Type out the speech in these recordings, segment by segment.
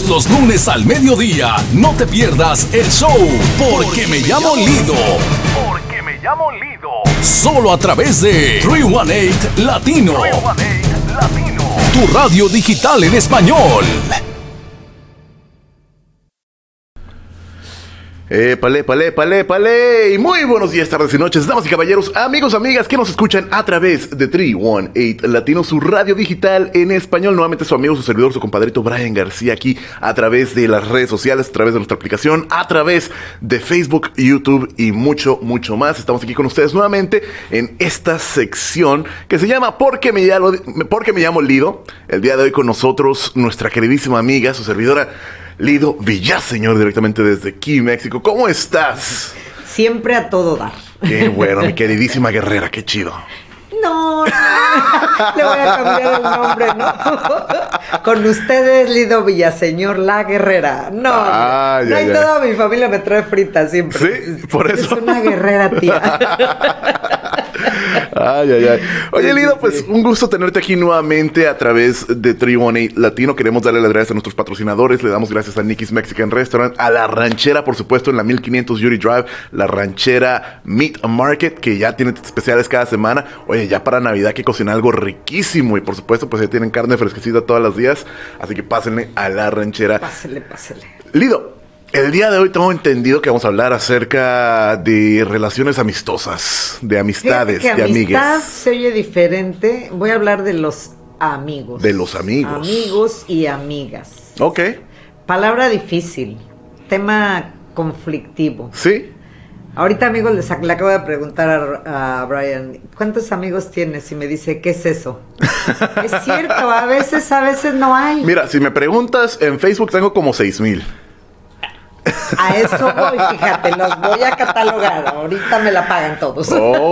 Todos los lunes al mediodía, no te pierdas el show Porque me llamo Lido. Porque me llamo Lido. Solo a través de 318 Latino. 318 Latino. Tu radio digital en español. Épale. Muy buenos días, tardes y noches, damas y caballeros, amigos, amigas que nos escuchan a través de 318 Latino, su radio digital en español. Nuevamente su amigo, su servidor, su compadrito Brian García aquí a través de las redes sociales, a través de nuestra aplicación, a través de Facebook, YouTube y mucho más. Estamos aquí con ustedes nuevamente en esta sección que se llama Porque me llamo Lido. El día de hoy con nosotros nuestra queridísima amiga, su servidora Lido Villaseñor, directamente desde aquí, México. ¿Cómo estás? Siempre a todo dar. Qué bueno, mi queridísima guerrera, qué chido. No, le voy a cambiar el nombre, ¿no? Con ustedes, Lido Villaseñor, la guerrera. No, toda mi familia me trae frita siempre. Sí, por eso. Es una guerrera, tía. Oye, Lido, pues un gusto tenerte aquí nuevamente a través de 318 Latino. Queremos darle las gracias a nuestros patrocinadores. Le damos gracias a Nicky's Mexican Restaurant, a La Ranchera, por supuesto, en la 1500 Yuri Drive, La Ranchera Meat Market, que ya tiene especiales cada semana. Oye, ya para Navidad hay que cocinar algo riquísimo. Y por supuesto, pues ya tienen carne fresquecita todos los días. Así que pásenle a La Ranchera. Pásele. Lido, el día de hoy tengo entendido que vamos a hablar acerca de relaciones amistosas, de amistades, que de amigues. Amistad se oye diferente. Voy a hablar de los amigos. De los amigos. Amigos y amigas. Ok. Palabra difícil. Tema conflictivo. ¿Sí? Ahorita, amigos, le acabo de preguntar a Brian, ¿cuántos amigos tienes? Y me dice, ¿qué es eso? Es cierto, a veces no hay. Mira, si me preguntas, en Facebook tengo como 6,000. A eso voy, fíjate, los voy a catalogar. Ahorita me la pagan todos.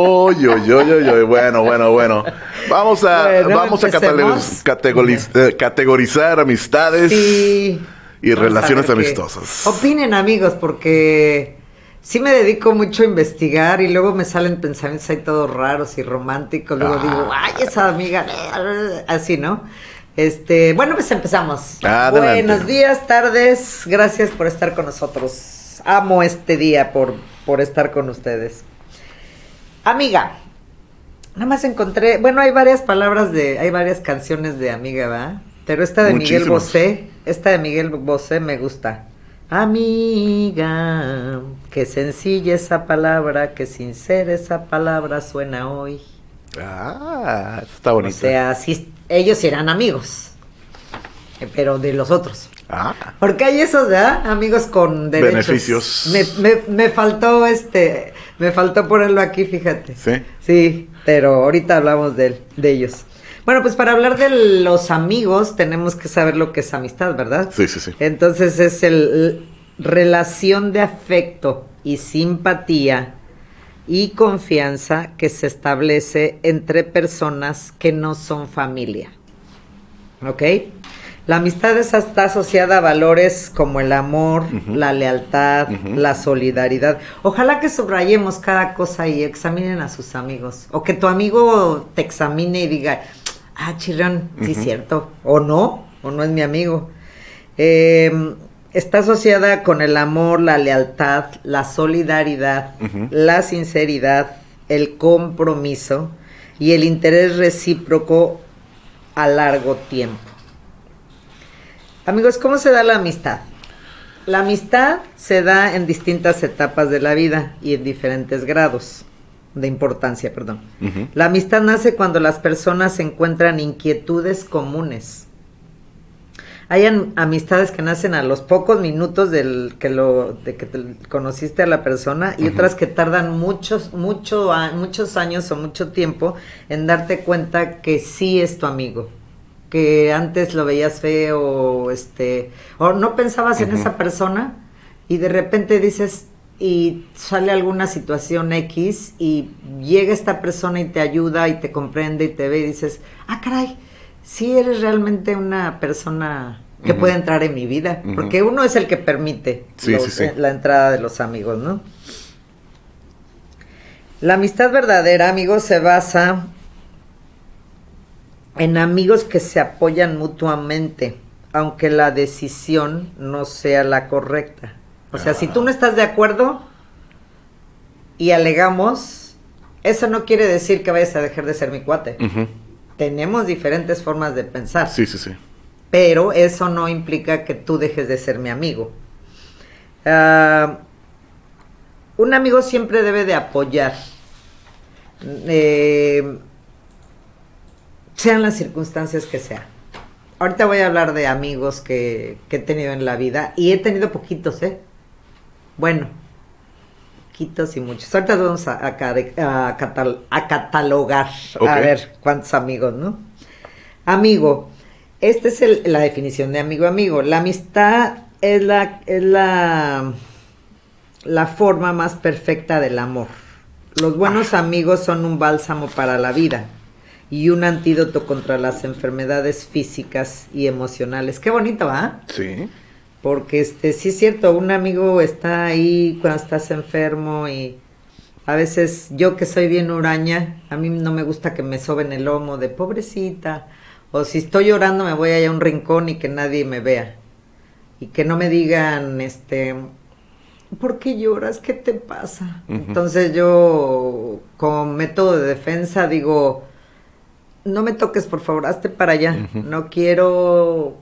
Bueno. Vamos a categorizar amistades y relaciones amistosas. Opinen, amigos, porque sí me dedico mucho a investigar y luego me salen pensamientos ahí todos raros y románticos. Luego digo, ay, esa amiga, así, ¿no? Bueno, pues empezamos. Adelante. Buenos días, tardes. Gracias por estar con nosotros. Amo este día por estar con ustedes. Amiga, nada más encontré, bueno, hay varias canciones de amiga, ¿verdad? Pero esta de Miguel Bosé me gusta. Amiga, qué sencilla esa palabra, qué sincera esa palabra suena hoy. Está bonito. O sea, sí, ellos eran amigos, pero de los otros. Porque hay esos, ¿verdad? Amigos con derechos. Beneficios. Me faltó ponerlo aquí, fíjate. ¿Sí? Sí, pero ahorita hablamos de ellos. Bueno, pues para hablar de los amigos tenemos que saber lo que es amistad, ¿verdad? Sí. Entonces es relación de afecto y simpatía y confianza que se establece entre personas que no son familia. ¿Ok? La amistad está asociada a valores como el amor, la lealtad, la solidaridad. Ojalá que subrayemos cada cosa y examinen a sus amigos. O que tu amigo te examine y diga, chirrón, sí es cierto. O no es mi amigo. Está asociada con el amor, la lealtad, la solidaridad, la sinceridad, el compromiso y el interés recíproco a largo tiempo. Amigos, ¿cómo se da la amistad? La amistad se da en distintas etapas de la vida y en diferentes grados de importancia, La amistad nace cuando las personas encuentran inquietudes comunes. Hay amistades que nacen a los pocos minutos de que te conociste a la persona y otras que tardan muchos años o mucho tiempo en darte cuenta que sí es tu amigo, que antes lo veías feo o no pensabas en esa persona y de repente dices y sale alguna situación X y llega esta persona y te ayuda y te comprende y te ve y dices, caray, sí eres realmente una persona que puede entrar en mi vida, porque uno es el que permite la entrada de los amigos, ¿no? La amistad verdadera, amigos, se basa en amigos que se apoyan mutuamente, aunque la decisión no sea la correcta. O sea, si tú no estás de acuerdo y alegamos, eso no quiere decir que vayas a dejar de ser mi cuate. Tenemos diferentes formas de pensar. Sí, sí, sí. Pero eso no implica que tú dejes de ser mi amigo. Un amigo siempre debe de apoyar, sean las circunstancias que sean. Ahorita voy a hablar de amigos que he tenido en la vida, y he tenido poquitos, bueno, poquitos y muchos. Ahorita vamos a catalogar, Ok. a ver cuántos amigos, ¿no? Amigo, esta es la definición de amigo. La amistad es la forma más perfecta del amor. Los buenos amigos son un bálsamo para la vida y un antídoto contra las enfermedades físicas y emocionales. Qué bonito, ¿ah? Sí. Porque sí es cierto, un amigo está ahí cuando estás enfermo, y a veces yo, que soy bien huraña, a mí no me gusta que me soben el lomo de pobrecita, o si estoy llorando me voy allá a un rincón y que nadie me vea, y que no me digan, ¿por qué lloras? ¿Qué te pasa? Entonces yo, como método de defensa, digo, no me toques, por favor, hazte para allá. No quiero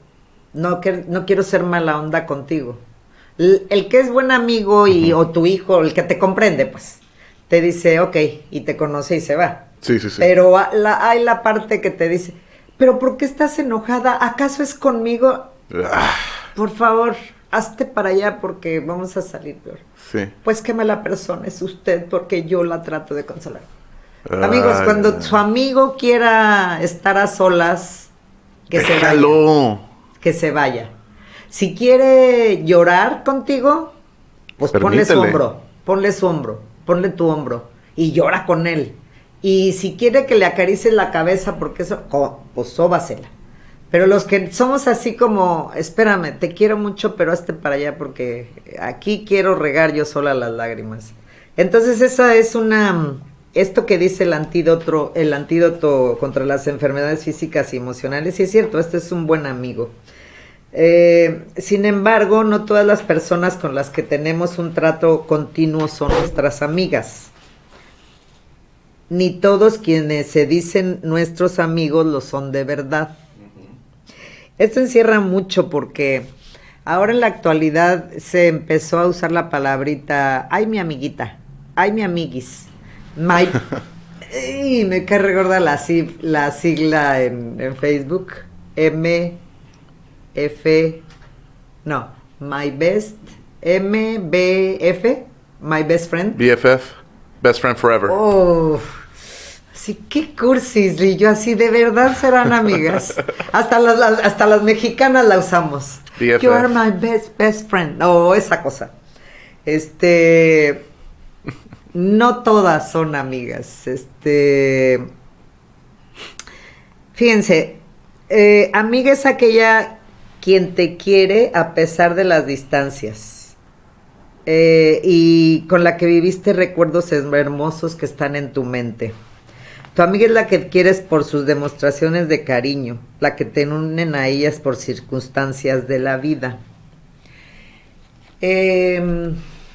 ser mala onda contigo. El que es buen amigo o tu hijo, el que te comprende, pues, te dice, ok, y te conoce y se va. Sí, sí, sí. Pero hay la parte que te dice, ¿pero por qué estás enojada? ¿Acaso es conmigo? Por favor, hazte para allá porque vamos a salir peor. Sí. Pues qué mala persona es usted, porque yo la trato de consolar. Amigos, cuando su amigo quiera estar a solas, que se vaya. Que se vaya. Si quiere llorar contigo, pues ponle su hombro, ponle tu hombro y llora con él. Y si quiere que le acaricies la cabeza, porque eso, pues sóbasela. Pero los que somos así como, espérame, te quiero mucho, pero hazte para allá porque aquí quiero regar yo sola las lágrimas. Entonces esa es esto que dice el antídoto contra las enfermedades físicas y emocionales, y es cierto, este es un buen amigo. Sin embargo, no todas las personas con las que tenemos un trato continuo son nuestras amigas. Ni todos quienes se dicen nuestros amigos lo son de verdad. Esto encierra mucho porque ahora en la actualidad se empezó a usar la palabrita, ay mi amiguita, ay mi amiguis, me cae regorda la sigla en Facebook, my best, MBF, my best friend. BFF, best friend forever. Oh, sí, qué cursis, y yo así, de verdad serán amigas. Hasta las mexicanas la usamos. BFF. You are my best friend. Esa cosa. No todas son amigas. Fíjense, amiga es aquella quien te quiere a pesar de las distancias. Y con la que viviste recuerdos hermosos que están en tu mente. Tu amiga es la que quieres por sus demostraciones de cariño, la que te unen a ellas por circunstancias de la vida. Ay,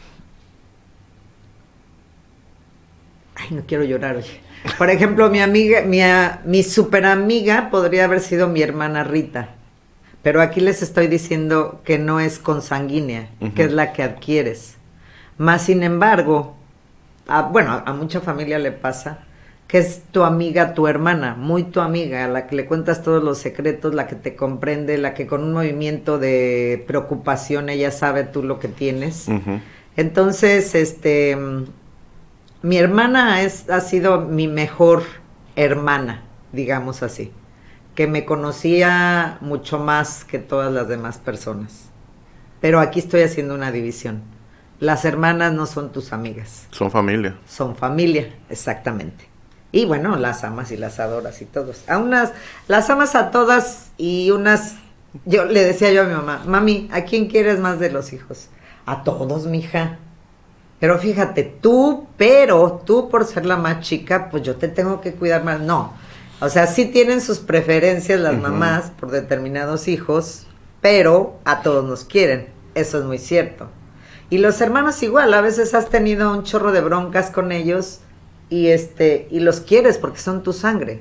no quiero llorar, oye. Por ejemplo, mi super amiga podría haber sido mi hermana Rita, pero aquí les estoy diciendo que no es consanguínea, que es la que adquieres. Más sin embargo, a mucha familia le pasa que es tu amiga, tu hermana, muy tu amiga, a la que le cuentas todos los secretos, la que te comprende, la que con un movimiento de preocupación ella sabe tú lo que tienes. Entonces, mi hermana ha sido mi mejor hermana, digamos así, que me conocía mucho más que todas las demás personas. Pero aquí estoy haciendo una división. Las hermanas no son tus amigas. Son familia. Son familia, exactamente. Y bueno, las amas y las adoras y todos. Las amas a todas y yo le decía yo a mi mamá, mami, ¿a quién quieres más de los hijos? A todos, mija. Pero fíjate, tú por ser la más chica, pues yo te tengo que cuidar más. No, o sea, sí tienen sus preferencias las mamás por determinados hijos, pero a todos nos quieren, eso es muy cierto. Y los hermanos igual, a veces has tenido un chorro de broncas con ellos y los quieres porque son tu sangre.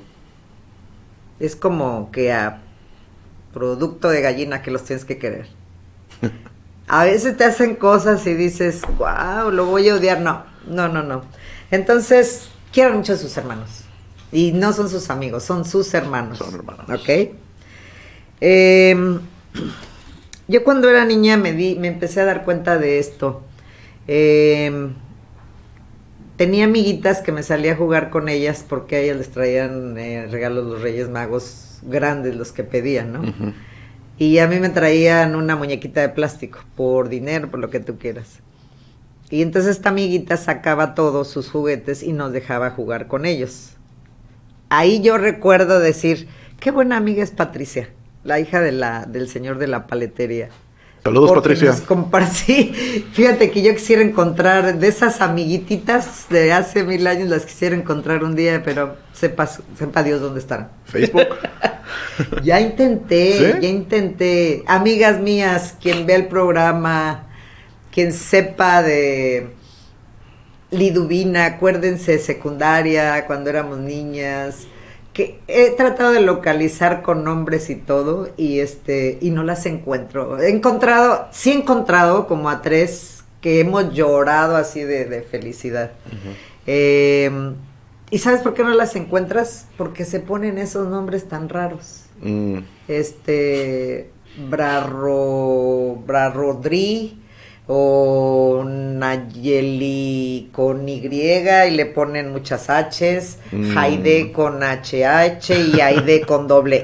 Es como que a producto de gallina que los tienes que querer. A veces te hacen cosas y dices, wow, lo voy a odiar. No. Entonces, quiero mucho a sus hermanos. Y no son sus amigos, son sus hermanos. Son hermanos. ¿Ok? Yo cuando era niña me empecé a dar cuenta de esto. Tenía amiguitas que me salía a jugar con ellas porque a ellas les traían regalos los Reyes Magos grandes, los que pedían, ¿no? Y a mí me traían una muñequita de plástico, por dinero, por lo que tú quieras. Y entonces esta amiguita sacaba todos sus juguetes y nos dejaba jugar con ellos. Ahí yo recuerdo decir, qué buena amiga es Patricia, la hija del señor de la paletería. Saludos, Porque Patricia. Sí, fíjate que yo quisiera encontrar de esas amiguititas de hace 1000 años, las quisiera encontrar un día, pero sepa Dios dónde están. Facebook. Ya intenté, ¿Sí? Amigas mías, quien vea el programa, quien sepa de Liduvina, acuérdense, secundaria, cuando éramos niñas, que he tratado de localizar con nombres y todo, y no las encuentro. He encontrado como a 3 que hemos llorado así de felicidad. ¿Y sabes por qué no las encuentras? Porque se ponen esos nombres tan raros. Brarodri o Nayeli con Y y le ponen muchas H's, Haide con HH y Aide con doble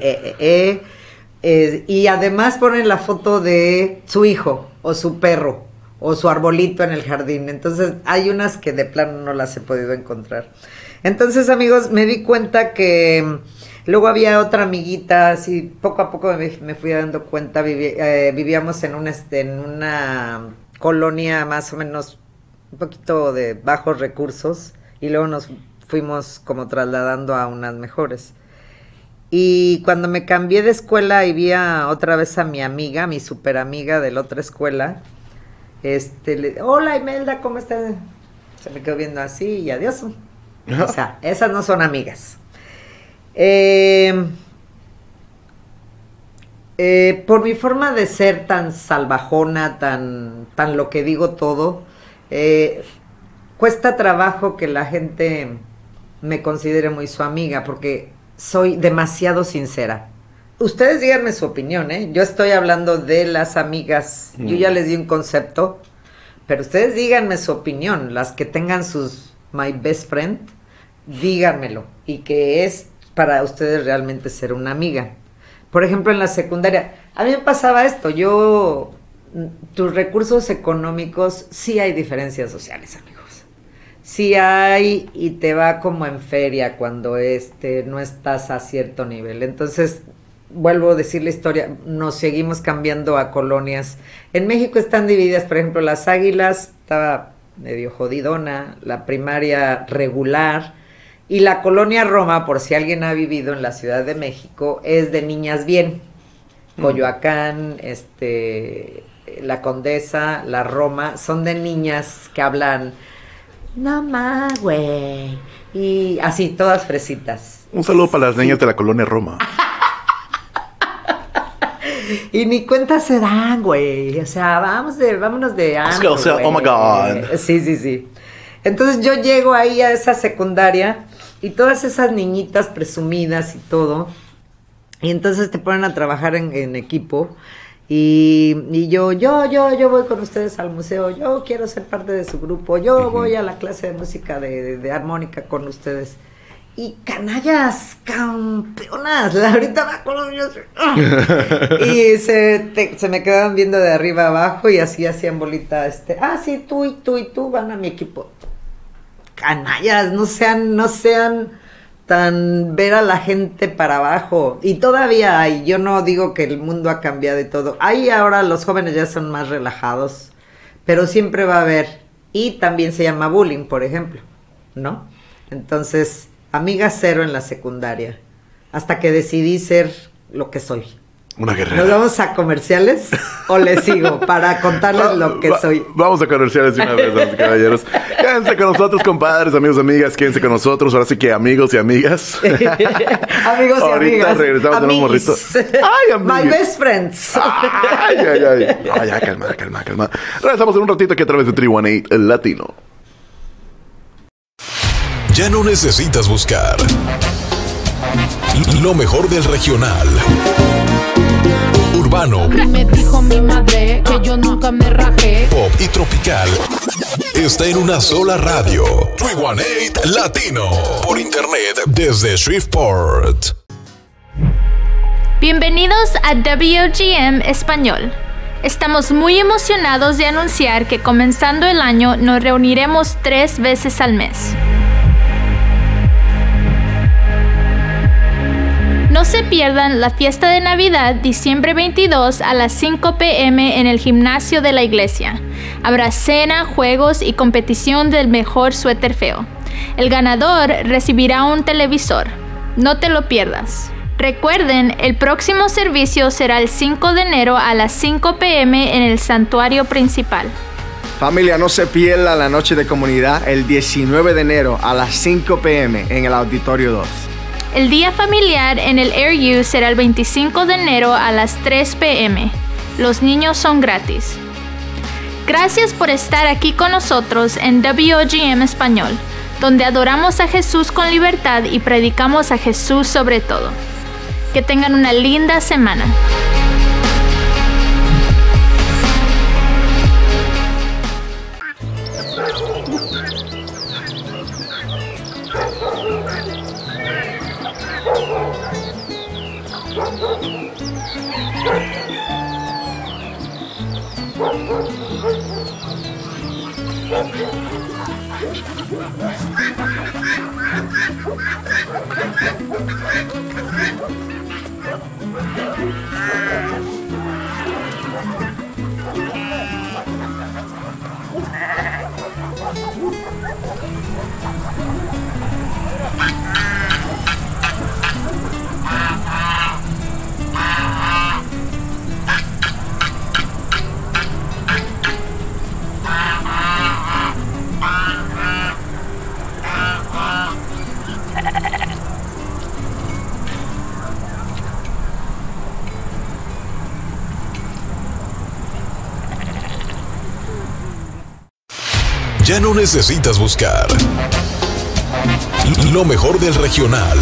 y además ponen la foto de su hijo o su perro o su arbolito en el jardín. Entonces hay unas que de plano no las he podido encontrar. Entonces, amigos, me di cuenta que luego había otra amiguita, así poco a poco me fui dando cuenta, vivíamos en una colonia más o menos un poquito de bajos recursos y luego nos fuimos como trasladando a unas mejores. Y cuando me cambié de escuela y vi otra vez a mi amiga, mi super amiga de la otra escuela, hola Imelda, ¿cómo estás? Se me quedó viendo así y adiós. O sea, esas no son amigas. Por mi forma de ser tan salvajona, tan lo que digo todo, cuesta trabajo que la gente me considere muy su amiga, porque soy demasiado sincera. Ustedes díganme su opinión, ¿eh? Yo estoy hablando de las amigas. Yo ya les di un concepto, pero ustedes díganme su opinión. Las que tengan sus my best friend, díganmelo. Y que es para ustedes realmente ser una amiga. Por ejemplo, en la secundaria, a mí me pasaba esto. Tus recursos económicos, sí hay diferencias sociales, amigos. Sí hay, y te va como en feria cuando no estás a cierto nivel. Entonces, vuelvo a decir la historia, nos seguimos cambiando a colonias. En México están divididas, por ejemplo, las Águilas, estaba medio jodidona, la primaria regular, y la colonia Roma, por si alguien ha vivido en la Ciudad de México, es de niñas bien. Coyoacán, la Condesa, la Roma, son de niñas que hablan, no más, güey, y así, todas fresitas. Un saludo para las niñas de la colonia Roma. Y ni cuenta se dan, güey. O sea, vámonos de antro, o sea, güey. oh my God. Sí. Entonces yo llego ahí a esa secundaria y todas esas niñitas presumidas y todo. Y entonces te ponen a trabajar en equipo. Y yo voy con ustedes al museo. Yo quiero ser parte de su grupo. Yo voy a la clase de música de armónica con ustedes. Y canallas, campeonas, ahorita va con los niños. Y se me quedaban viendo de arriba abajo y así hacían bolita. Sí, tú y tú van a mi equipo. Canallas, no sean tan ver a la gente para abajo. Y todavía hay, yo no digo que el mundo ha cambiado y todo. Ahí ahora los jóvenes ya son más relajados, pero siempre va a haber. Y también se llama bullying, por ejemplo, ¿no? Entonces, amiga cero en la secundaria, hasta que decidí ser lo que soy. Una guerrera. ¿Nos vamos a comerciales o les sigo para contarles lo que soy? Vamos a comerciales de una vez, damas y caballeros. Quédense con nosotros, compadres, amigos, amigas. Quédense con nosotros. Ahora sí que amigos y amigas. Amigos y Ahorita amigas. regresamos con un morrito. Ay, amiguis. My best friends. Ay, ay, ay. Ay, ya, calma. Regresamos en un ratito aquí a través de 318 Latino. Ya no necesitas buscar lo mejor del regional, urbano, Me dijo mi madre que yo nunca me rajé. pop y tropical. Está en una sola radio. 318 Latino. Por internet desde Shreveport. Bienvenidos a WGM Español. Estamos muy emocionados de anunciar que comenzando el año nos reuniremos 3 veces al mes. No se pierdan la fiesta de Navidad diciembre 22 a las 5 p.m. en el gimnasio de la iglesia. Habrá cena, juegos y competición del mejor suéter feo. El ganador recibirá un televisor. No te lo pierdas. Recuerden, el próximo servicio será el 5 de enero a las 5 p.m. en el santuario principal. Familia, no se pierda la noche de comunidad el 19 de enero a las 5 p.m. en el Auditorio 2. El día familiar en el Air U será el 25 de enero a las 3 p.m. Los niños son gratis. Gracias por estar aquí con nosotros en WOGM Español, donde adoramos a Jesús con libertad y predicamos a Jesús sobre todo. Que tengan una linda semana. Ya no necesitas buscar lo mejor del regional,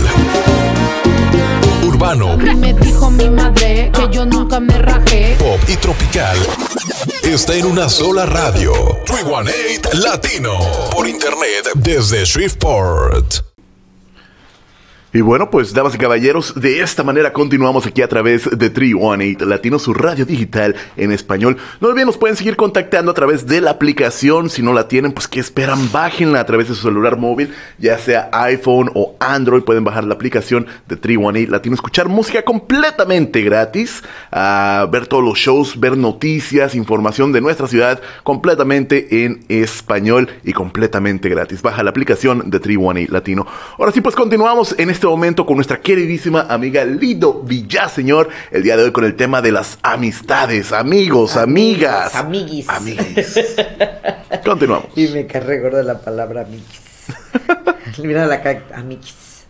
urbano, Me dijo mi madre que yo nunca me rajé. pop y tropical. Está en una sola radio. 318 Latino. Por internet desde Shreveport. Y bueno, pues damas y caballeros, de esta manera continuamos aquí a través de 318 Latino, su radio digital en español. No olviden, nos pueden seguir contactando a través de la aplicación. Si no la tienen, pues ¿qué esperan? Bájenla a través de su celular móvil, ya sea iPhone o Android. Pueden bajar la aplicación de 318 Latino, escuchar música completamente gratis, ver todos los shows, ver noticias, información de nuestra ciudad completamente en español y completamente gratis. Baja la aplicación de 318 Latino. Ahora sí, pues continuamos en este momento con nuestra queridísima amiga Lido Villaseñor, el día de hoy con el tema de las amistades, amigos, amigas, amiguis. Continuamos. Y me carrego de la palabra amiguis. Mira la cara, amiguis.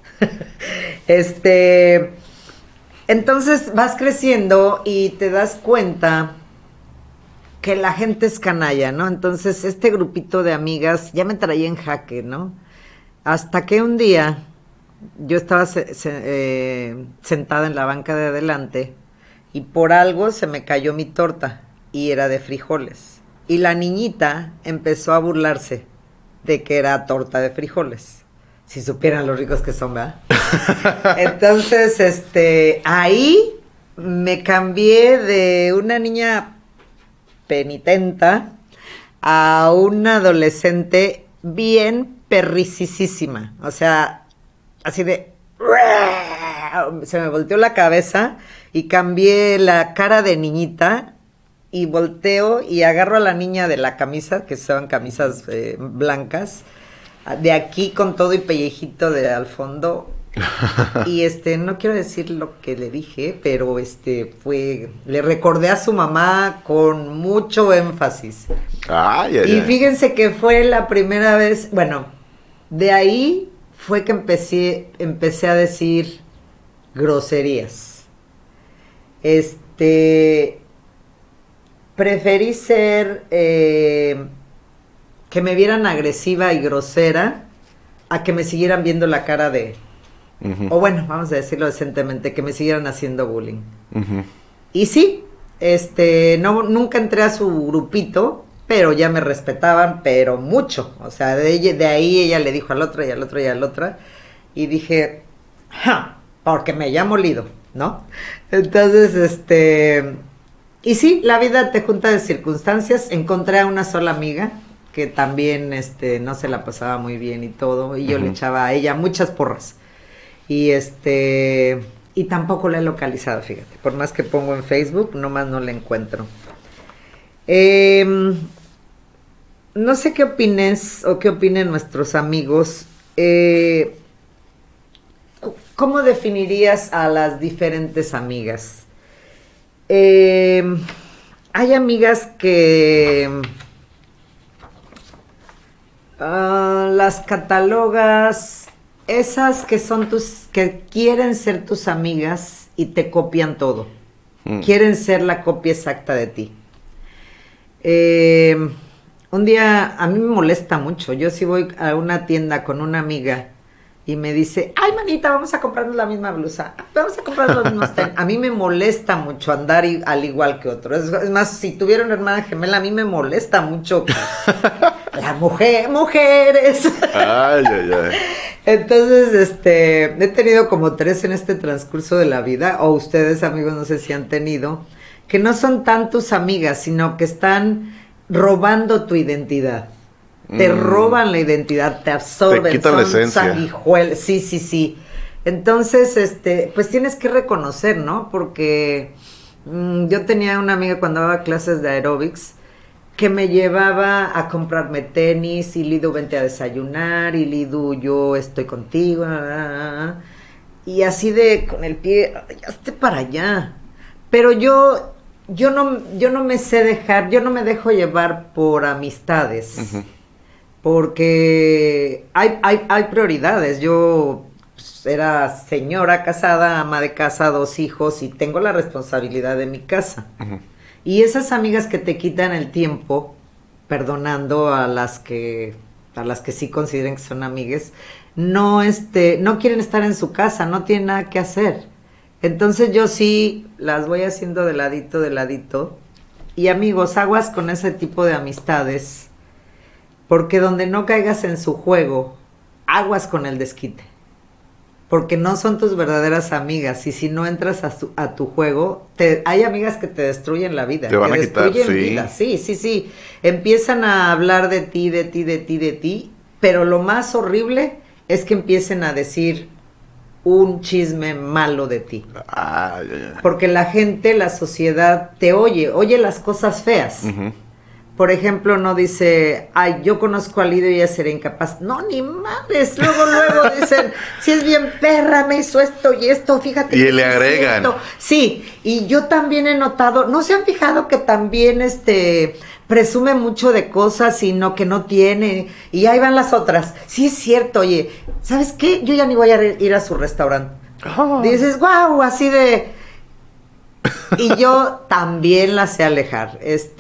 Entonces vas creciendo y te das cuenta que la gente es canalla, ¿no? Entonces este grupito de amigas ya me traía en jaque, ¿no? Hasta que un día yo estaba sentada en la banca de adelante y por algo se me cayó mi torta y era de frijoles. Y la niñita empezó a burlarse de que era torta de frijoles. Si supieran los ricos que son, ¿verdad? Entonces, ahí me cambié de una niña penitenta a una adolescente bien perricisísima. O sea, así de... Se me volteó la cabeza y cambié la cara de niñita y volteo y agarro a la niña de la camisa, que son camisas blancas, de aquí con todo y pellejito de al fondo, Y no quiero decir lo que le dije, pero le recordé a su mamá con mucho énfasis. Ay, ay, Y ay. fíjense que fue la primera vez, bueno, de ahí fue que empecé a decir groserías. Preferí ser que me vieran agresiva y grosera a que me siguieran viendo la cara de, o bueno, vamos a decirlo decentemente, que me siguieran haciendo bullying. Y sí, nunca entré a su grupito, pero ya me respetaban, pero mucho. O sea, de ahí ella le dijo al otro y al otro y al otra, y dije, porque me llamo Lido, ¿no? Entonces, y sí, la vida te junta de circunstancias. Encontré a una sola amiga que también no se la pasaba muy bien y todo, y yo le echaba a ella muchas porras. Y y tampoco la he localizado, fíjate. Por más que pongo en Facebook, nomás no la encuentro. No sé qué opines o qué opinen nuestros amigos. ¿Cómo definirías a las diferentes amigas? Hay amigas que las catalogas, esas que son que quieren ser tus amigas y te copian todo. Quieren ser la copia exacta de ti. Un día, a mí me molesta mucho. Yo sí voy a una tienda con una amiga y me dice, ay, manita, vamos a comprarnos la misma blusa, vamos a comprarnos los mismos tenis. A mí me molesta mucho andar al igual que otro. Es más, si tuviera una hermana gemela, a mí me molesta mucho la mujeres. Ay, ay, ay. Entonces, he tenido como 3 en este transcurso de la vida, o ustedes, amigos, no sé si han tenido, que no son tan tus amigas, sino que están robando tu identidad. Te roban la identidad, te absorben, te quitan la son esencia. sanguijuelas. Sí, sí, sí. Entonces, pues tienes que reconocer, ¿no? Porque yo tenía una amiga cuando daba clases de aeróbics que me llevaba a comprarme tenis, y Lidu, vente a desayunar, y Lidu, yo estoy contigo, y así de con el pie, ya esté para allá. Pero yo no me sé dejar, yo no me dejo llevar por amistades. Porque hay prioridades. Yo pues, era señora casada, ama de casa, 2 hijos, y tengo la responsabilidad de mi casa. Y esas amigas que te quitan el tiempo, perdonando a las que sí consideren que son amigues, no quieren estar en su casa, no tienen nada que hacer. Entonces yo sí las voy haciendo de ladito. Y amigos, aguas con ese tipo de amistades, porque donde no caigas en su juego, aguas con el desquite. Porque no son tus verdaderas amigas, y si no entras a tu juego, hay amigas que te destruyen la vida. Te van a quitar, destruyen vida. Sí. Empiezan a hablar de ti, pero lo más horrible es que empiecen a decir un chisme malo de ti. Ay, ay, ay. Porque la gente, la sociedad te oye las cosas feas. Por ejemplo, no dice, ay, yo conozco a Lidio y ella sería incapaz. No, ni madres. Luego dicen, si es bien perra, me hizo esto y esto, fíjate. Y que le sí es agregan. cierto. Sí, y yo también he notado, ¿no se han fijado que también presume mucho de cosas, sino que no tiene? Y ahí van las otras. Sí es cierto, oye, ¿sabes qué? Yo ya ni voy a ir a su restaurante. Dices, guau, así de... Y yo también la sé alejar.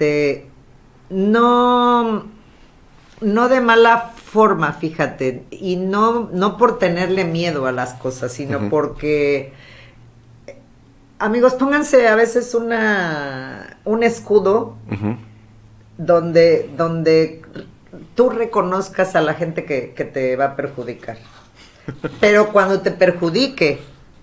No de mala forma, fíjate, y no por tenerle miedo a las cosas, sino porque, amigos, pónganse a veces un escudo donde tú reconozcas a la gente que te va a perjudicar. Pero cuando te perjudique,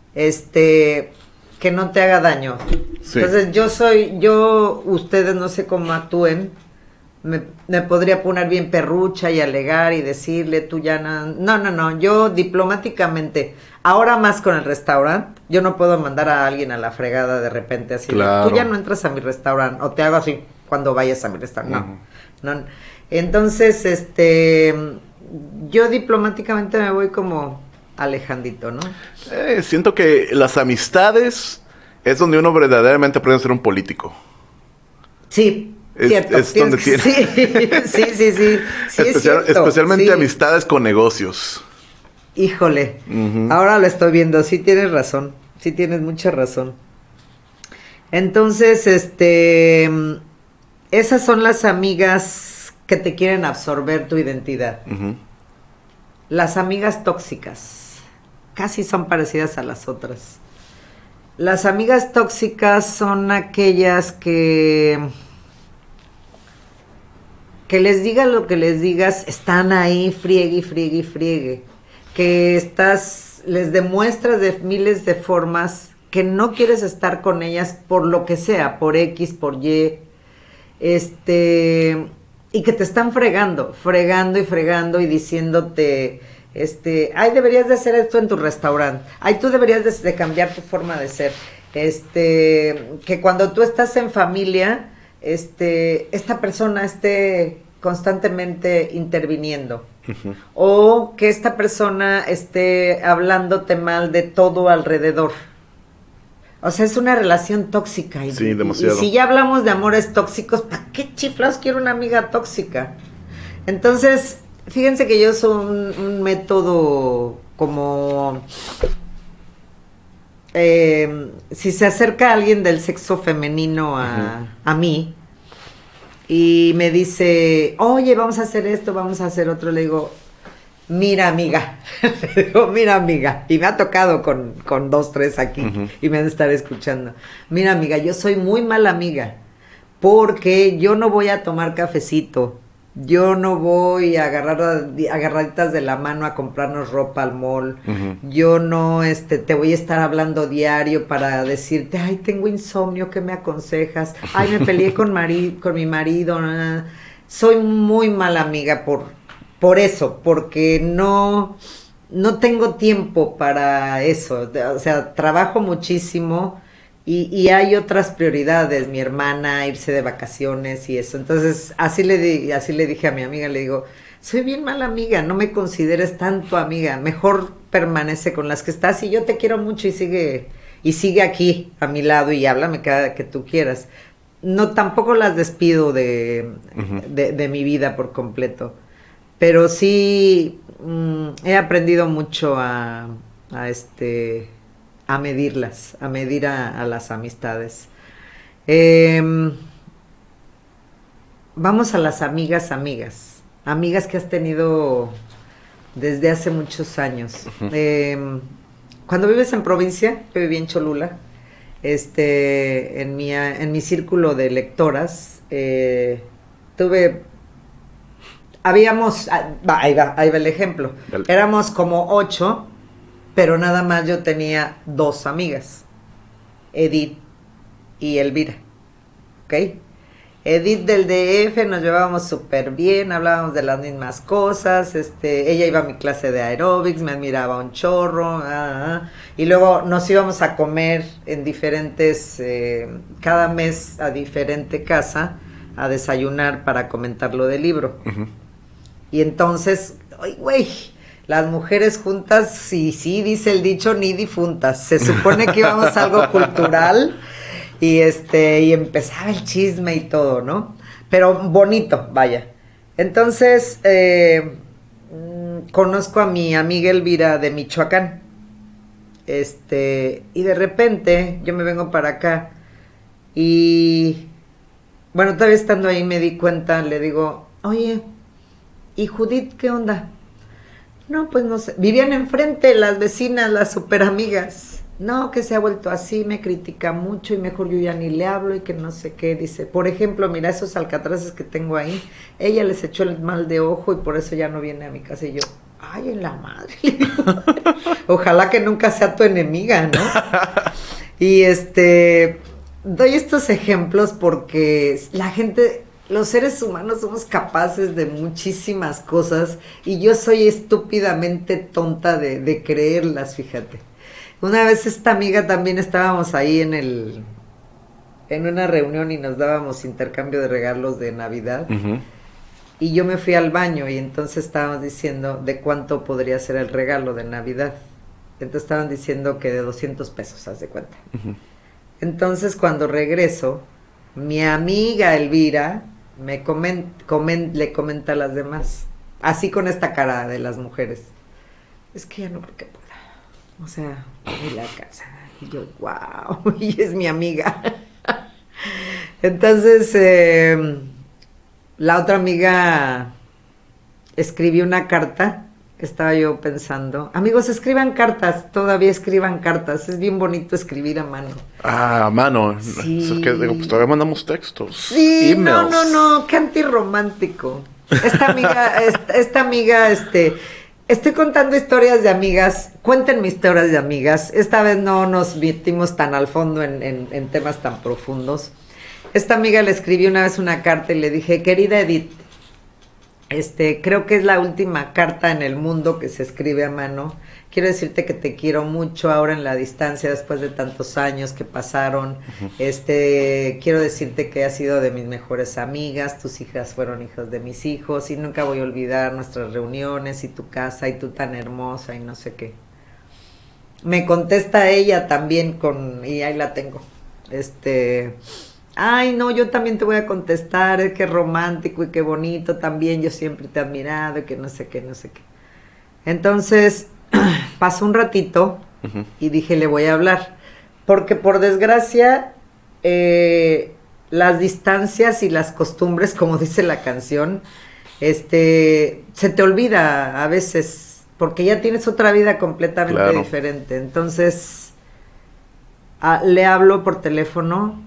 que no te haga daño. Sí. Entonces ustedes no sé cómo actúen. Me podría poner bien perrucha y alegar y decirle, tú ya no, yo diplomáticamente, ahora más con el restaurante, yo no puedo mandar a alguien a la fregada de repente así, Claro. tú ya no entras a mi restaurante, o te hago así cuando vayas a mi restaurante, no. Entonces, yo diplomáticamente me voy como alejandito, ¿no? Siento que las amistades es donde uno verdaderamente aprende a ser un político. Sí, cierto. Es donde tiene... Sí, es cierto. Especialmente sí. amistades con negocios. Híjole, ahora lo estoy viendo, sí tienes razón, sí tienes mucha razón. Entonces, esas son las amigas que te quieren absorber tu identidad. Las amigas tóxicas, casi son parecidas a las otras. Las amigas tóxicas son aquellas que les digas lo que les digas, están ahí, friegue, que les demuestras de miles de formas que no quieres estar con ellas por lo que sea, por X, por Y, y que te están fregando y diciéndote, ay, deberías de hacer esto en tu restaurante, ay, tú deberías de cambiar tu forma de ser, que cuando tú estás en familia, esta persona esté constantemente interviniendo, o que esta persona esté hablándote mal de todo alrededor. O sea, es una relación tóxica. Sí, demasiado. Y si ya hablamos de amores tóxicos, ¿para qué chiflados quiero una amiga tóxica? Entonces, fíjense que yo soy un método como... si se acerca alguien del sexo femenino a mí y me dice, oye, vamos a hacer esto, vamos a hacer otro, le digo, mira, amiga, y me ha tocado con 2, 3 aquí, y me han de estar escuchando, mira, amiga, yo soy muy mala amiga, porque yo no voy a tomar cafecito, yo no voy a agarraditas de la mano a comprarnos ropa al mall, yo no, te voy a estar hablando diario para decirte, ay, tengo insomnio, ¿qué me aconsejas? Ay, me peleé con mi marido, soy muy mala amiga por eso, porque no tengo tiempo para eso, o sea, trabajo muchísimo y hay otras prioridades, mi hermana, irse de vacaciones y eso, entonces así le dije a mi amiga, le digo, soy bien mala amiga, no me consideres tanto amiga, mejor permanece con las que estás y yo te quiero mucho y sigue aquí a mi lado y háblame cada que tú quieras. No, tampoco las despido de mi vida por completo. Pero sí he aprendido mucho a medirlas, a medir a las amistades. Vamos a las amigas que has tenido desde hace muchos años. Cuando vives en provincia, yo viví en Cholula, en mi círculo de lectoras, ahí va el ejemplo. Éramos como 8, pero nada más yo tenía 2 amigas, Edith y Elvira, ¿ok? Edith del DF, nos llevábamos súper bien, hablábamos de las mismas cosas, ella iba a mi clase de aeróbics, me admiraba un chorro, y luego nos íbamos a comer en diferentes, cada mes a diferente casa, a desayunar para comentar lo del libro. Y entonces, ay, güey, las mujeres juntas, sí, dice el dicho, ni difuntas. Se supone que íbamos a algo cultural y empezaba el chisme y todo, ¿no? Pero bonito, vaya. Entonces, conozco a mi amiga Elvira de Michoacán. Y de repente yo me vengo para acá y, bueno, todavía estando ahí me di cuenta, le digo, oye, ¿y Judith qué onda? No, pues no sé. Vivían enfrente las vecinas, las super amigas. No, que se ha vuelto así, me critica mucho y mejor yo ya ni le hablo y que no sé qué. Dice, por ejemplo, mira esos alcatraces que tengo ahí. Ella les echó el mal de ojo y por eso ya no viene a mi casa. Y yo, ay, en la madre. Ojalá que nunca sea tu enemiga, ¿no? Y doy estos ejemplos porque la gente... Los seres humanos somos capaces de muchísimas cosas y yo soy estúpidamente tonta de creerlas, fíjate. Una vez esta amiga también estábamos ahí en una reunión y nos dábamos intercambio de regalos de Navidad. Y yo me fui al baño y entonces estábamos diciendo de cuánto podría ser el regalo de Navidad. Entonces estaban diciendo que de 200 pesos, haz de cuenta. Entonces cuando regreso, mi amiga Elvira le comenta a las demás, así con esta cara de las mujeres, es que ya no creo que pueda, o sea, ni la casa. Y yo, wow, y es mi amiga. Entonces la otra amiga escribió una carta. Estaba yo pensando, amigos, escriban cartas, todavía escriban cartas, es bien bonito escribir a mano. Ah, a mano. Sí. Es que digo, pues todavía mandamos textos. Sí, emails. no, qué antirromántico. Esta amiga, estoy contando historias de amigas, cuéntenme historias de amigas. Esta vez no nos metimos tan al fondo en temas tan profundos. Esta amiga le escribí una vez una carta y le dije, querida Edith, creo que es la última carta en el mundo que se escribe a mano. Quiero decirte que te quiero mucho ahora en la distancia, después de tantos años que pasaron. Quiero decirte que has sido de mis mejores amigas, tus hijas fueron hijas de mis hijos, y nunca voy a olvidar nuestras reuniones y tu casa, y tú tan hermosa, y no sé qué. Me contesta ella también y ahí la tengo. Ay, no, yo también te voy a contestar, qué romántico y qué bonito también, yo siempre te he admirado y que no sé qué. Entonces, pasó un ratito y dije, le voy a hablar, porque por desgracia, las distancias y las costumbres, como dice la canción, se te olvida a veces, porque ya tienes otra vida completamente diferente. Entonces, le hablo por teléfono,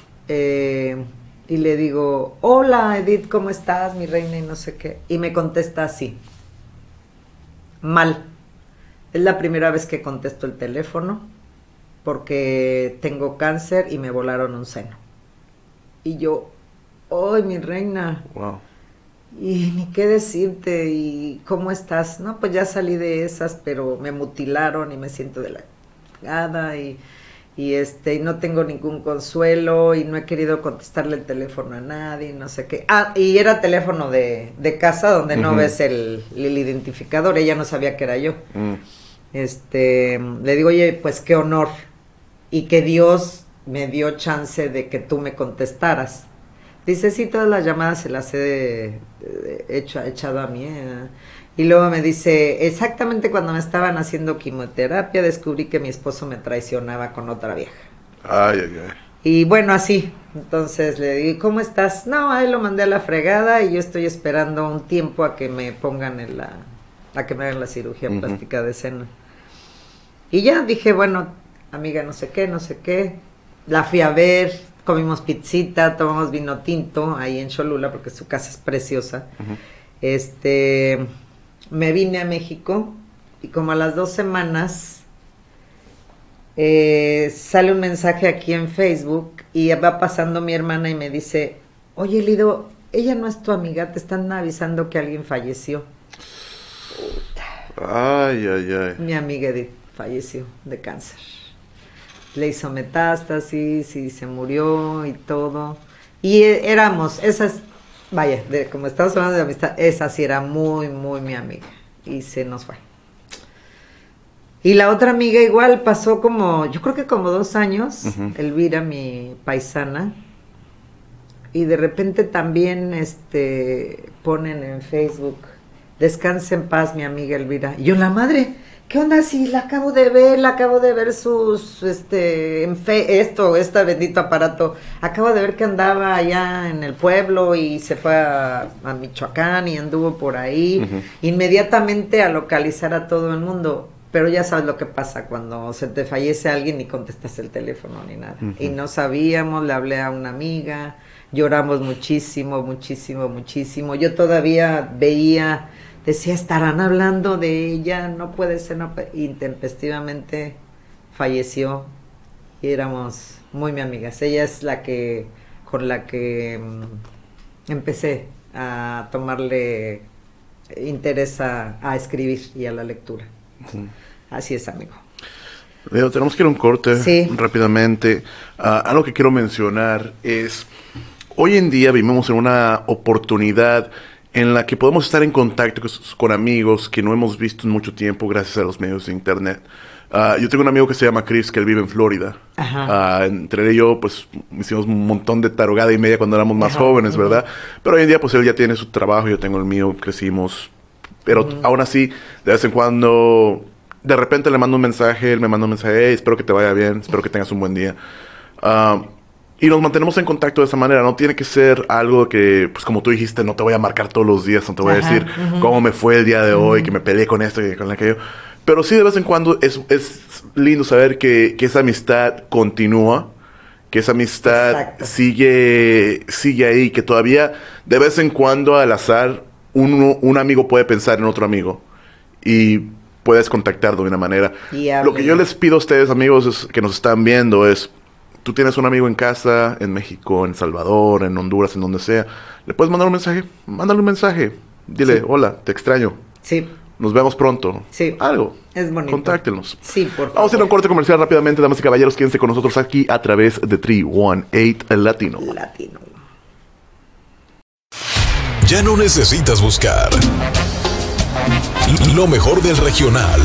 y le digo, hola Edith, ¿cómo estás, mi reina? Y no sé qué, y me contesta así, mal. Es la primera vez que contesto el teléfono, porque tengo cáncer y me volaron un seno. Y yo, ¡ay, mi reina! Wow. Y ni qué decirte, y ¿cómo estás? No, pues ya salí de esas, pero me mutilaron y me siento de la cagada, y no tengo ningún consuelo, y no he querido contestarle el teléfono a nadie, no sé qué. Ah, y era teléfono de casa, donde no ves el identificador, ella no sabía que era yo. Le digo, oye, pues qué honor, y que Dios me dio chance de que tú me contestaras. Dice, sí, todas las llamadas se las he echado a mí, Y luego me dice, exactamente cuando me estaban haciendo quimioterapia, descubrí que mi esposo me traicionaba con otra vieja. Ay. Y bueno, así. Entonces le digo, ¿cómo estás? No, ahí lo mandé a la fregada y yo estoy esperando un tiempo a que me pongan a que me hagan la cirugía plástica de seno. Y ya dije, bueno, amiga, no sé qué. La fui a ver, comimos pizzita, tomamos vino tinto ahí en Cholula, porque su casa es preciosa. Me vine a México y como a las 2 semanas sale un mensaje aquí en Facebook y va pasando mi hermana y me dice, oye Lido, ella no es tu amiga, te están avisando que alguien falleció. Ay. Mi amiga Edith falleció de cáncer. Le hizo metástasis y se murió y todo. Y éramos esas... Vaya, como estamos hablando de amistad, esa sí era muy, muy mi amiga. Y se nos fue. Y la otra amiga igual pasó yo creo que como 2 años, Elvira, mi paisana. Y de repente también ponen en Facebook, descanse en paz mi amiga Elvira. Y yo, la madre, ¿qué onda? Sí, la acabo de ver sus, este bendito aparato. Acabo de ver que andaba allá en el pueblo y se fue a Michoacán y anduvo por ahí. Inmediatamente a localizar a todo el mundo. Pero ya sabes lo que pasa cuando se te fallece alguien y contestas el teléfono ni nada. Y no sabíamos, le hablé a una amiga, lloramos muchísimo. Yo todavía veía... Decía, estarán hablando de ella, no puede ser, intempestivamente falleció y éramos muy mi amigas. Ella es con la que empecé a tomarle interés a escribir y a la lectura. Así es, amigo. Leo, tenemos que ir a un corte rápidamente. Algo que quiero mencionar es, hoy en día vivimos en una oportunidad en la que podemos estar en contacto con amigos que no hemos visto en mucho tiempo gracias a los medios de internet. Yo tengo un amigo que se llama Chris, que él vive en Florida. Entre él y yo, pues, hicimos un montón de tarugada y media cuando éramos más jóvenes, ¿verdad? Pero hoy en día, pues, él ya tiene su trabajo, yo tengo el mío, crecimos. Pero aún así, de vez en cuando, de repente le mando un mensaje, él me manda un mensaje, hey, espero que te vaya bien, espero que tengas un buen día. Y nos mantenemos en contacto de esa manera. No tiene que ser algo que, pues como tú dijiste, no te voy a marcar todos los días, no te voy a decir cómo me fue el día de hoy, que me peleé con esto y con aquello. Pero sí, de vez en cuando es lindo saber que esa amistad continúa, que esa amistad sigue ahí, que todavía de vez en cuando al azar un amigo puede pensar en otro amigo y puedes contactar de una manera. Lo que yo les pido a ustedes, amigos, que nos están viendo es, tú tienes un amigo en casa, en México, en Salvador, en Honduras, en donde sea. ¿Le puedes mandar un mensaje? Mándale un mensaje. Dile, hola, te extraño. Sí. Nos vemos pronto. Sí. Algo. Es bonito. Contáctenos. Sí, por favor. Vamos a ir a un corte comercial rápidamente, damas y caballeros. Quédense con nosotros aquí a través de 318 Latino. Ya no necesitas buscar lo mejor del regional,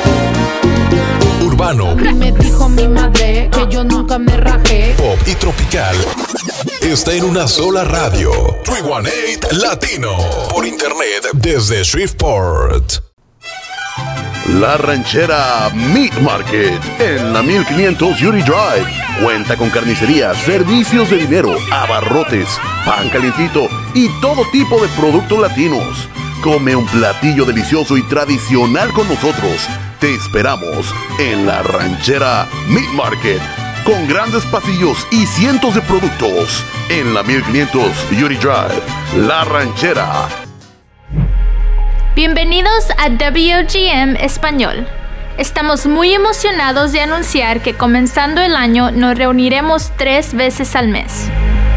urbano, Me dijo mi madre que yo nunca me rajé. pop y tropical. Está en una sola radio. 318 Latino. Por internet desde Shreveport. La Ranchera Meat Market en la 1500 Yuri Drive. Cuenta con carnicería, servicios de dinero, abarrotes, pan calientito y todo tipo de productos latinos. Come un platillo delicioso y tradicional con nosotros. Te esperamos en la Ranchera Meat Market, con grandes pasillos y cientos de productos. En la 1500 Yuri Drive, La Ranchera. Bienvenidos a WGM Español. Estamos muy emocionados de anunciar que comenzando el año nos reuniremos 3 veces al mes.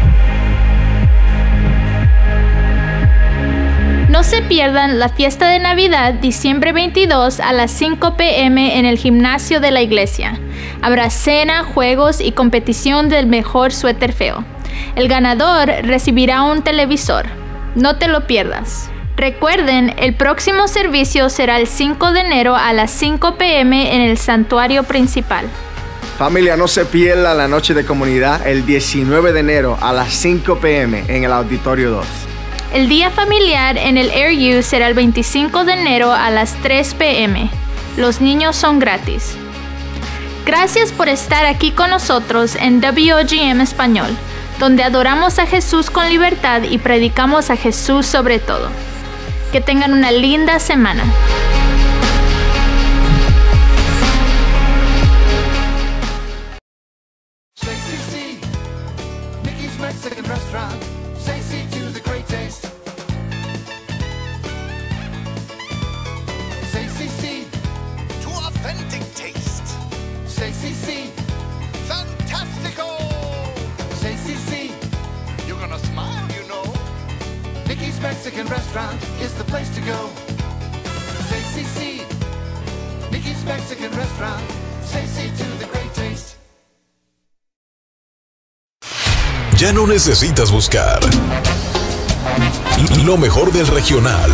No se pierdan la fiesta de Navidad diciembre 22 a las 5 p.m. en el gimnasio de la iglesia. Habrá cena, juegos y competición del mejor suéter feo. El ganador recibirá un televisor. No te lo pierdas. Recuerden, el próximo servicio será el 5 de enero a las 5 p.m. en el santuario principal. Familia, no se pierda la noche de comunidad el 19 de enero a las 5 p.m. en el Auditorio 2. El día familiar en el Air U será el 25 de enero a las 3 p.m. Los niños son gratis. Gracias por estar aquí con nosotros en WOGM Español, donde adoramos a Jesús con libertad y predicamos a Jesús sobre todo. Que tengan una linda semana. Mexican restaurant is the place to go. Say CC, Nikki's Mexican restaurant. Say C to the great taste. Ya no necesitas buscar lo mejor del regional,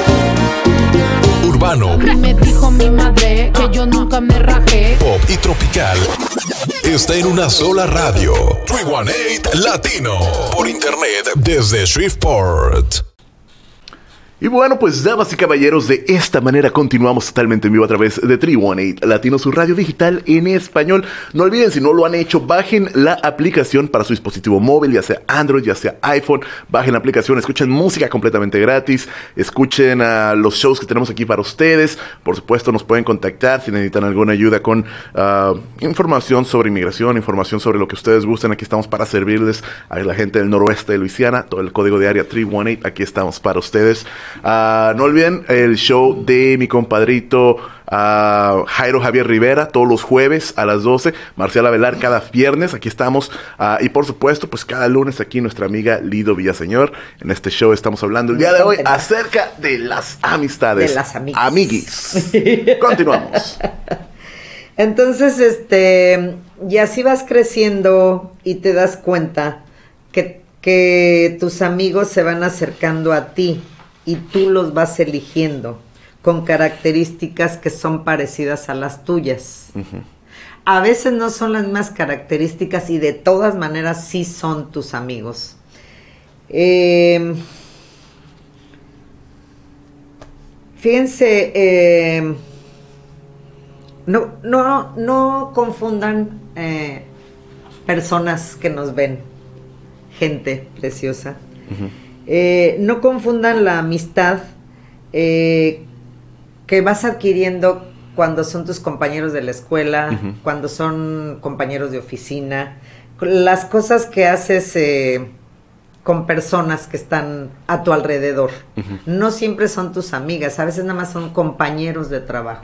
urbano, Me dijo mi madre que yo nunca me rajé. pop y tropical. Está en una sola radio. 318 Latino. Por internet desde Shreveport. Y bueno, pues damas y caballeros, de esta manera continuamos totalmente en vivo a través de 318 Latino, su radio digital en español. No olviden, si no lo han hecho, bajen la aplicación para su dispositivo móvil, ya sea Android, ya sea iPhone. Bajen la aplicación, escuchen música completamente gratis, escuchen los shows que tenemos aquí para ustedes. Por supuesto, nos pueden contactar si necesitan alguna ayuda con información sobre inmigración, información sobre lo que ustedes gusten. Aquí estamos para servirles a la gente del noroeste de Luisiana. Todo el código de área 318, aquí estamos para ustedes. No olviden el show de mi compadrito Jairo Javier Rivera todos los jueves a las 12, Marcial Avelar cada viernes, aquí estamos, y por supuesto pues cada lunes aquí nuestra amiga Lido Villaseñor. En este show estamos hablando el día de hoy acerca de las amistades, de las amiguis. Continuamos. Entonces, y así vas creciendo y te das cuenta que tus amigos se van acercando a ti y tú los vas eligiendo. con características que son parecidas a las tuyas. A veces no son las mismas características y de todas maneras sí son tus amigos. Fíjense, no confundan personas que nos ven, gente preciosa. No confundan la amistad que vas adquiriendo cuando son tus compañeros de la escuela, cuando son compañeros de oficina, las cosas que haces con personas que están a tu alrededor. No siempre son tus amigas, a veces nada más son compañeros de trabajo.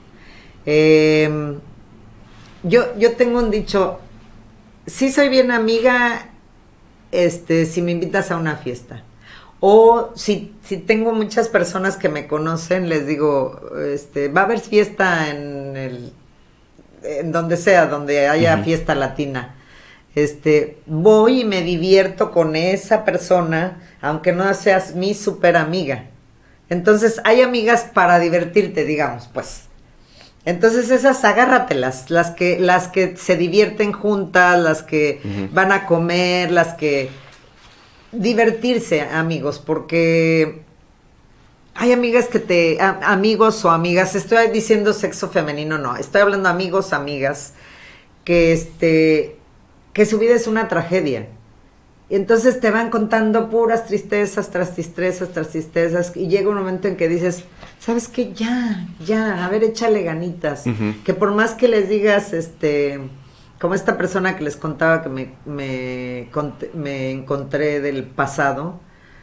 Yo tengo un dicho, sí soy bien amiga si me invitas a una fiesta. O si tengo muchas personas que me conocen, les digo, va a haber fiesta en donde sea, donde haya fiesta latina. Voy y me divierto con esa persona, aunque no seas mi super amiga. Entonces, hay amigas para divertirte, digamos, pues. Entonces, esas agárratelas, las que se divierten juntas, las que van a comer, las que... Divertirse, amigos, porque hay amigas que amigos o amigas, estoy diciendo sexo femenino, no, estoy hablando amigos, amigas, que su vida es una tragedia. Y entonces te van contando puras tristezas tras tristezas tras tristezas, y llega un momento en que dices, ¿sabes qué? Ya, a ver, échale ganitas. Que por más que les digas, como esta persona que les contaba que me encontré del pasado,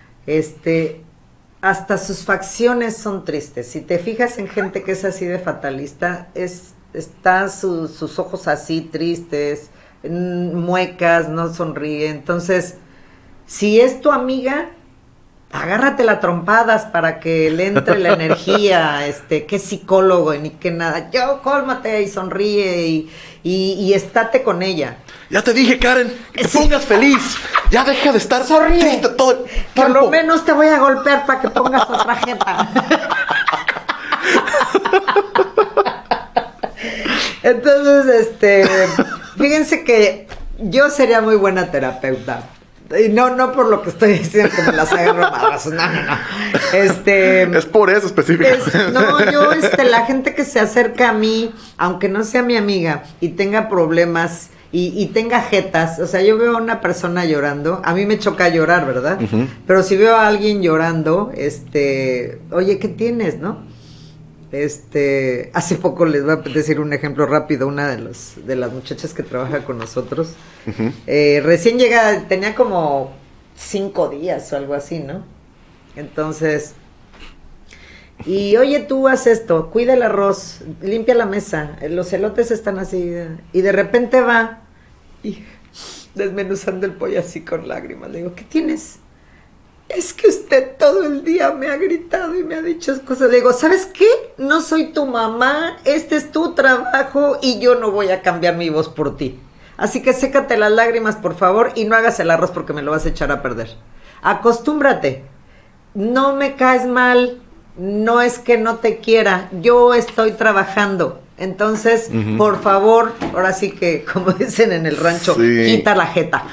hasta sus facciones son tristes. Si te fijas en gente que es así de fatalista, está sus ojos así tristes, muecas, no sonríe. Entonces, si es tu amiga, agárrate a trompadas para que le entre la energía, qué psicólogo ni qué nada. Yo, cálmate y sonríe y estate con ella. Ya te dije, Karen, que te pongas feliz. Ya deja de estar triste todo el tiempo. Por lo menos te voy a golpear para que pongas otra jeta. Entonces, fíjense que yo sería muy buena terapeuta. Y no por lo que estoy diciendo que me las agarro malas, no. Es por eso específicamente. La gente que se acerca a mí, aunque no sea mi amiga, y tenga problemas, y tenga jetas, o sea, yo veo a una persona llorando, a mí me choca llorar, ¿verdad? Pero si veo a alguien llorando, oye, ¿qué tienes, no? Hace poco les voy a decir un ejemplo rápido. Una de las muchachas que trabaja con nosotros, recién llegada, tenía como 5 días o algo así, ¿no? Entonces, y oye, tú haz esto, cuida el arroz, limpia la mesa, los elotes están así, y de repente va y desmenuzando el pollo así con lágrimas. Le digo, ¿qué tienes? Es que usted todo el día me ha gritado y me ha dicho cosas. Le digo, ¿sabes qué? No soy tu mamá, este es tu trabajo y yo no voy a cambiar mi voz por ti. Así que sécate las lágrimas, por favor, y no hagas el arroz porque me lo vas a echar a perder. Acostúmbrate. No me caes mal, no es que no te quiera, yo estoy trabajando. Entonces, por favor, ahora sí que, como dicen en el rancho, quita la jeta.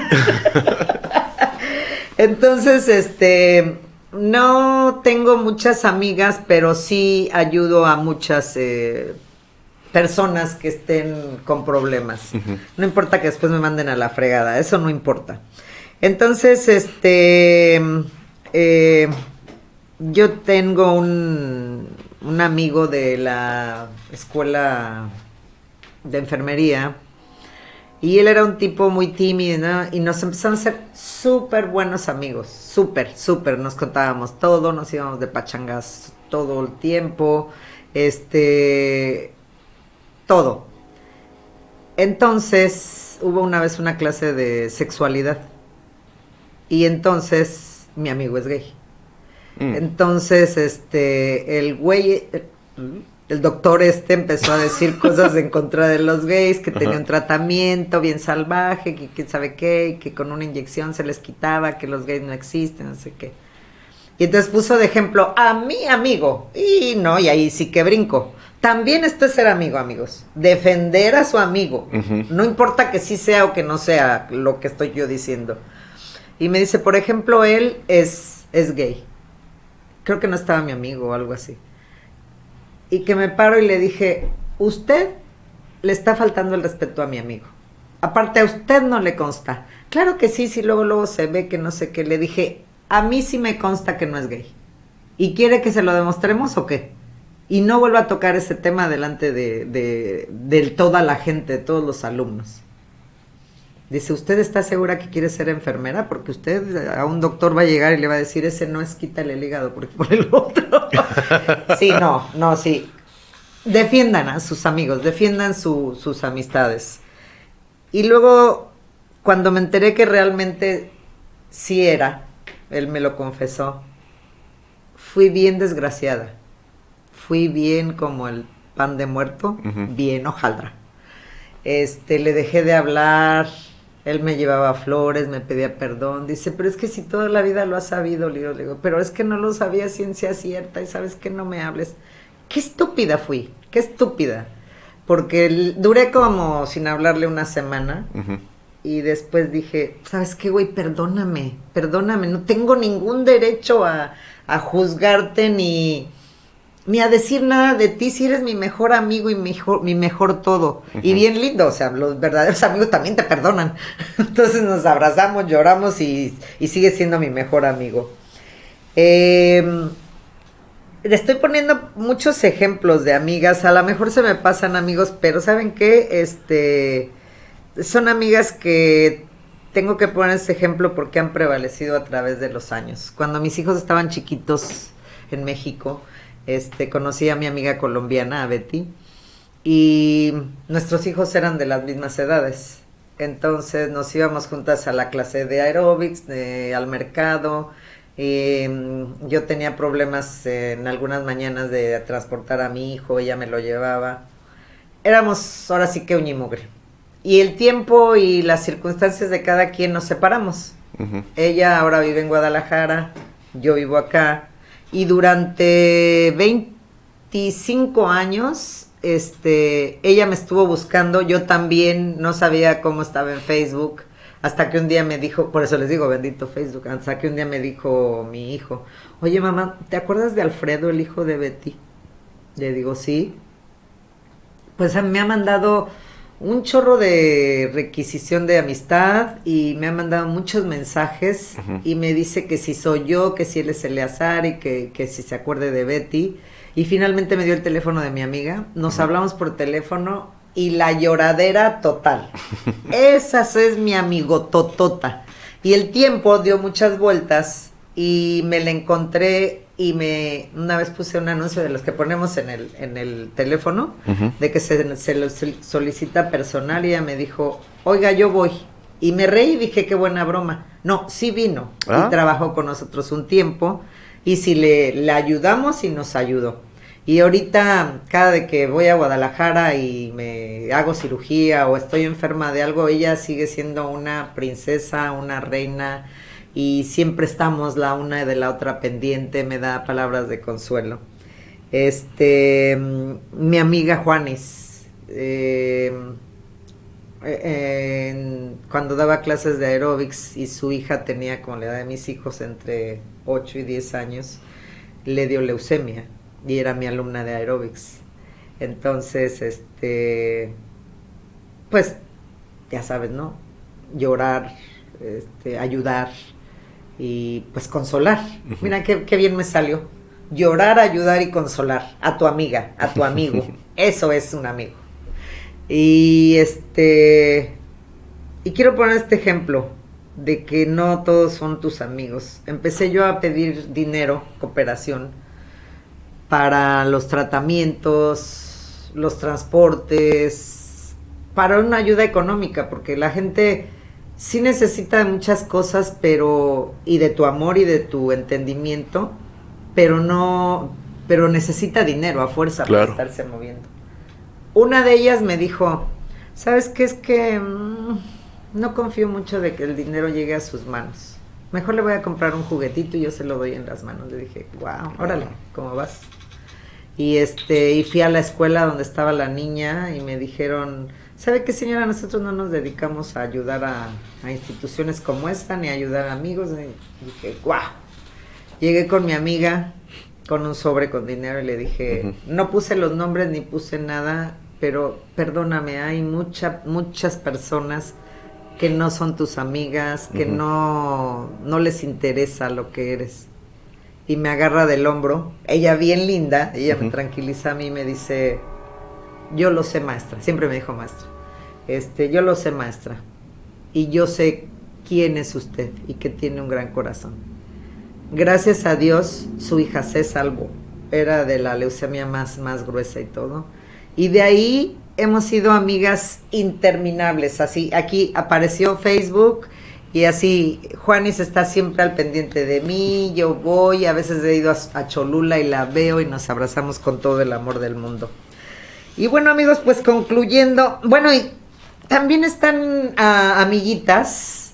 Entonces, no tengo muchas amigas, pero sí ayudo a muchas personas que estén con problemas. No importa que después me manden a la fregada, eso no importa. Entonces, yo tengo un amigo de la escuela de enfermería. Y él era un tipo muy tímido, ¿no? Y nos empezamos a ser súper buenos amigos, súper, nos contábamos todo, nos íbamos de pachangas todo el tiempo, todo. Entonces, hubo una vez una clase de sexualidad, y entonces, mi amigo es gay. Entonces, el güey... El doctor empezó a decir cosas en contra de los gays, que tenía un tratamiento bien salvaje, que quién sabe qué, que con una inyección se les quitaba, que los gays no existen, no sé qué. Y entonces puso de ejemplo a mi amigo. Y no, y ahí sí que brinco. También esto es ser amigo, amigos. Defender a su amigo. No importa que sí sea o que no sea lo que estoy yo diciendo. Y me dice, por ejemplo, él es gay. Creo que no estaba mi amigo o algo así. Y que me paro y le dije, usted le está faltando el respeto a mi amigo. Aparte, a usted no le consta. Claro que sí, luego se ve que no sé qué. Le dije, a mí sí me consta que no es gay. ¿Y quiere que se lo demostremos o qué? Y no vuelvo a tocar ese tema delante de toda la gente, de todos los alumnos. Dice, ¿usted está segura que quiere ser enfermera? Porque usted a un doctor va a llegar y le va a decir, ese no es, quítale el hígado porque por el otro. Sí, sí. Defiendan a sus amigos, defiendan sus amistades. Y luego, cuando me enteré que realmente sí era, él me lo confesó, fui bien desgraciada. Fui bien como el pan de muerto, bien hojaldra. Le dejé de hablar, él me llevaba flores, me pedía perdón. Dice, pero es que si toda la vida lo has sabido, le digo, pero es que no lo sabía ciencia cierta y sabes que no me hables. Qué estúpida fui, qué estúpida. Porque duré como sin hablarle una semana. Y después dije, ¿sabes qué, güey? Perdóname, no tengo ningún derecho a juzgarte ni a decir nada de ti, si eres mi mejor amigo y mi mejor todo. Y bien lindo, o sea, los verdaderos amigos también te perdonan. Entonces nos abrazamos, lloramos y sigue siendo mi mejor amigo. Le estoy poniendo muchos ejemplos de amigas, a lo mejor se me pasan amigos, pero ¿saben qué? Son amigas que tengo que poner ese ejemplo porque han prevalecido a través de los años. Cuando mis hijos estaban chiquitos en México, conocí a mi amiga colombiana, a Betty, y nuestros hijos eran de las mismas edades. Entonces nos íbamos juntas a la clase de aeróbics, al mercado. Yo tenía problemas en algunas mañanas de transportar a mi hijo, ella me lo llevaba. Éramos ahora sí que uña y mugre. Y el tiempo y las circunstancias de cada quien nos separamos. Ella ahora vive en Guadalajara, yo vivo acá. Y durante 25 años, ella me estuvo buscando, yo también no sabía cómo estaba en Facebook, hasta que un día me dijo, por eso les digo, bendito Facebook, hasta que un día me dijo mi hijo, oye mamá, ¿te acuerdas de Alfredo, el hijo de Betty? Le digo, sí. Pues me ha mandado un chorro de requisición de amistad y me ha mandado muchos mensajes y me dice que si soy yo, que si él es Eleazar y que si se acuerde de Betty. Y finalmente me dio el teléfono de mi amiga, nos hablamos por teléfono y la lloradera total. Esa es mi amigo totota. Y el tiempo dio muchas vueltas y me la encontré y una vez puse un anuncio de los que ponemos en el teléfono, de que se solicita personal, y ella me dijo, oiga, yo voy. Y me reí y dije, qué buena broma. No, sí vino y trabajó con nosotros un tiempo, y si le ayudamos y nos ayudó. Y ahorita, cada vez que voy a Guadalajara y me hago cirugía o estoy enferma de algo, ella sigue siendo una princesa, una reina, y siempre estamos la una de la otra pendiente, me da palabras de consuelo. Mi amiga Juanis, cuando daba clases de aeróbics y su hija tenía como la edad de mis hijos, entre 8 y 10 años, le dio leucemia y era mi alumna de aeróbics. Entonces, pues, ya sabes, ¿no? Llorar, ayudar y pues consolar. Mira qué bien me salió. Llorar, ayudar y consolar a tu amiga, a tu amigo. Eso es un amigo. Y y quiero poner este ejemplo de que no todos son tus amigos. Empecé yo a pedir dinero, cooperación, para los tratamientos, los transportes, para una ayuda económica, porque la gente sí necesita de muchas cosas, y de tu amor y de tu entendimiento, pero necesita dinero a fuerza, claro, para estarse moviendo. Una de ellas me dijo, ¿sabes qué? Es que no confío mucho de que el dinero llegue a sus manos. mejor le voy a comprar un juguetito y yo se lo doy en las manos. Le dije, wow, órale, ¿cómo vas? Y y fui a la escuela donde estaba la niña y me dijeron, ¿sabe qué, señora? Nosotros no nos dedicamos a ayudar a instituciones como esta, ni a ayudar a amigos. Y dije, wow. Llegué con mi amiga, con un sobre con dinero y le dije, no puse los nombres ni puse nada, pero perdóname, hay muchas personas que no son tus amigas, que no les interesa lo que eres. Y me agarra del hombro, ella bien linda, ella me tranquiliza a mí y me dice, yo lo sé, maestra, siempre me dijo maestra, yo lo sé, maestra, y yo sé quién es usted y que tiene un gran corazón. Gracias a Dios, su hija se salvó, era de la leucemia más gruesa y todo, y de ahí hemos sido amigas interminables, así, aquí apareció Facebook, y así, Juanis está siempre al pendiente de mí, yo voy, a veces he ido a Cholula y la veo y nos abrazamos con todo el amor del mundo. Y bueno, amigos, pues concluyendo, bueno, y también están amiguitas,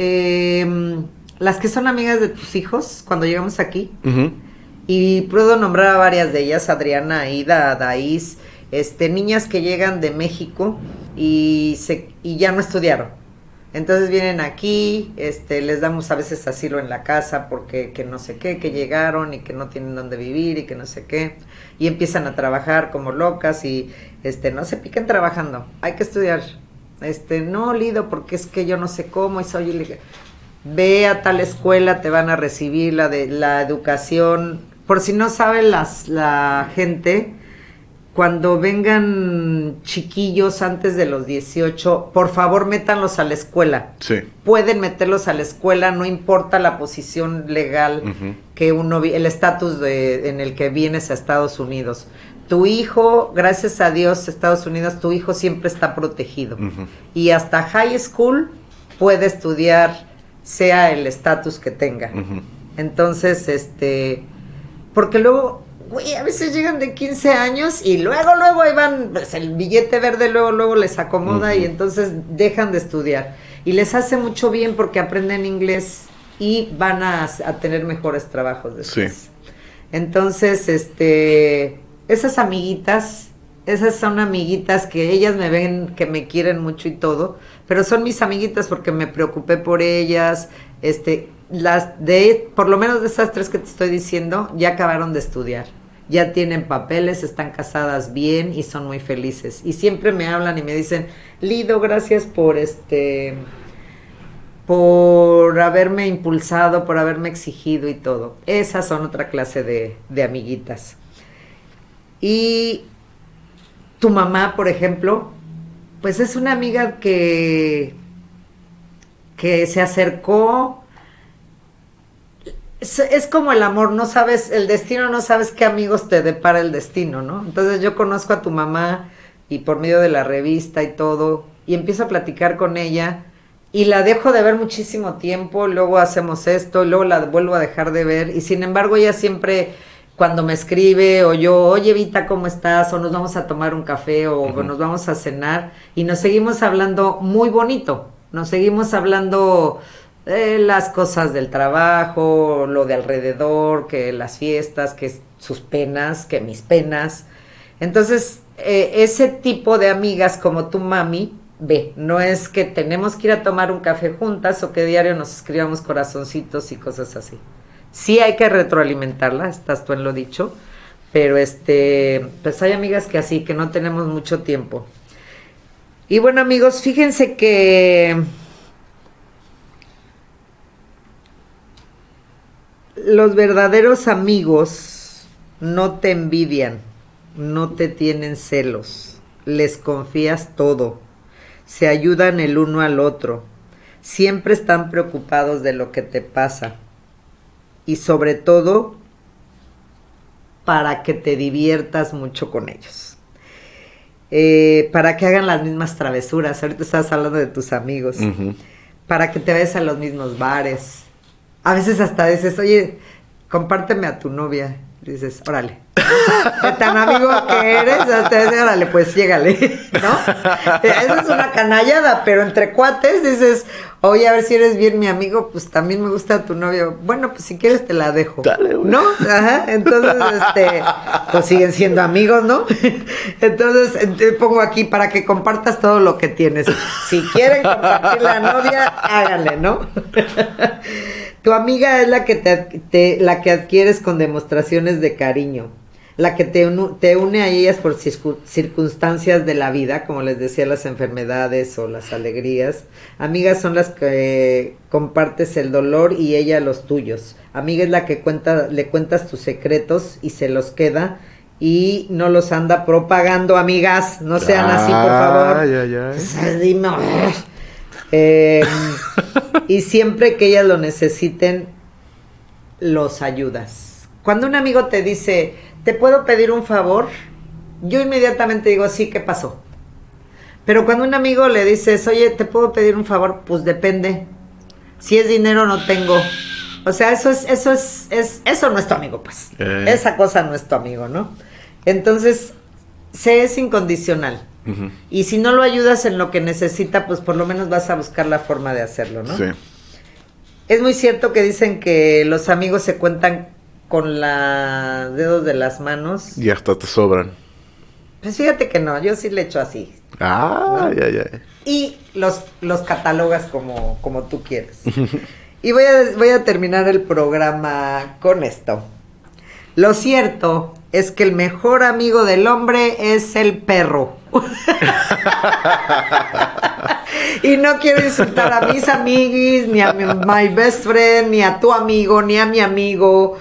las que son amigas de tus hijos, cuando llegamos aquí, y puedo nombrar a varias de ellas, Adriana, Aida, Daís, niñas que llegan de México y ya no estudiaron. Entonces vienen aquí, les damos a veces asilo en la casa porque que no sé qué, que llegaron y que no tienen dónde vivir y que no sé qué. Y empiezan a trabajar como locas y no se piquen trabajando, hay que estudiar. No, Lido, porque es que yo no sé cómo, y soy, ve a tal escuela, te van a recibir la educación. Por si no sabe la gente, cuando vengan chiquillos antes de los 18, por favor métanlos a la escuela. Sí. Pueden meterlos a la escuela, no importa la posición legal que el estatus en el que vienes a Estados Unidos. Tu hijo, gracias a Dios, Estados Unidos, tu hijo siempre está protegido. Y hasta high school puede estudiar, sea el estatus que tenga. Entonces, porque luego, güey, a veces llegan de 15 años y luego ahí van, pues el billete verde luego les acomoda y entonces dejan de estudiar. Y les hace mucho bien porque aprenden inglés y van a tener mejores trabajos después. Sí. Entonces, esas amiguitas, esas son amiguitas que ellas me ven, que me quieren mucho y todo, pero son mis amiguitas porque me preocupé por ellas, por lo menos de esas 3 que te estoy diciendo, ya acabaron de estudiar, ya tienen papeles, están casadas bien y son muy felices. Y siempre me hablan y me dicen, Lido, gracias por haberme impulsado, por haberme exigido y todo. Esas son otra clase de amiguitas. Y tu mamá, por ejemplo, pues es una amiga que se acercó. Es como el amor, no sabes, el destino, no sabes qué amigos te depara el destino, ¿no? Entonces yo conozco a tu mamá y por medio de la revista y todo, y empiezo a platicar con ella y la dejo de ver muchísimo tiempo, luego hacemos esto, y luego la vuelvo a dejar de ver, y sin embargo ella siempre, cuando me escribe, o yo, oye Vita, ¿cómo estás? O nos vamos a tomar un café, o nos vamos a cenar, y nos seguimos hablando muy bonito, nos seguimos hablando las cosas del trabajo, lo de alrededor, que las fiestas, que sus penas, que mis penas. Entonces, ese tipo de amigas como tu mami, no es que tenemos que ir a tomar un café juntas o que diario nos escribamos corazoncitos y cosas así. Sí hay que retroalimentarla, estás tú en lo dicho, pero pues hay amigas que así, que no tenemos mucho tiempo. Y bueno, amigos, fíjense que los verdaderos amigos no te envidian, no te tienen celos, les confías todo, se ayudan el uno al otro, siempre están preocupados de lo que te pasa y sobre todo para que te diviertas mucho con ellos, para que hagan las mismas travesuras. Ahorita estabas hablando de tus amigos, para que te vayas a los mismos bares. A veces hasta dices, oye, compárteme a tu novia. Dices, órale. De tan amigo que eres, hasta dices, órale, pues llégale, ¿no? Esa es una canallada, pero entre cuates dices, oye, a ver si eres bien mi amigo, pues también me gusta tu novio. Bueno, pues si quieres te la dejo. Dale, güey. ¿No? Ajá, entonces, pues siguen siendo amigos, ¿no? Entonces, te pongo aquí para que compartas todo lo que tienes. Si quieren compartir la novia, háganle, ¿no? Tu amiga es la que la que adquieres con demostraciones de cariño, la que te une a ellas por circunstancias de la vida, como les decía, las enfermedades o las alegrías. Amigas son las que compartes el dolor y ella los tuyos. Amiga es la que le cuentas tus secretos y se los queda y no los anda propagando, amigas. No sean así, por favor. Ay. Dime. Y siempre que ellas lo necesiten, los ayudas. Cuando un amigo te dice, ¿te puedo pedir un favor? Yo inmediatamente digo, sí, ¿qué pasó? Pero cuando un amigo le dices, oye, ¿te puedo pedir un favor? Pues depende. Si es dinero, no tengo. O sea, eso no es tu amigo, pues. Esa cosa no es tu amigo, ¿no? Entonces, se es incondicional. Uh-huh. Y si no lo ayudas en lo que necesita, pues por lo menos vas a buscar la forma de hacerlo, ¿no? Sí. Es muy cierto que dicen que los amigos se cuentan con los dedos de las manos. Y hasta te sobran. Pues fíjate que no, yo sí le echo así. Ah, ¿no? Ya. Y los catalogas como tú quieres. Y voy a terminar el programa con esto. Lo cierto es que el mejor amigo del hombre es el perro. Y no quiero insultar a mis amiguis, ni a my best friend, ni a tu amigo, ni a mi amigo.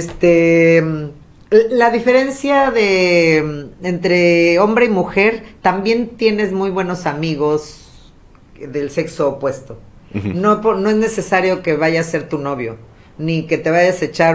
La diferencia entre hombre y mujer, también tienes muy buenos amigos del sexo opuesto. Uh-huh. No es necesario que vaya a ser tu novio, ni que te vayas a echar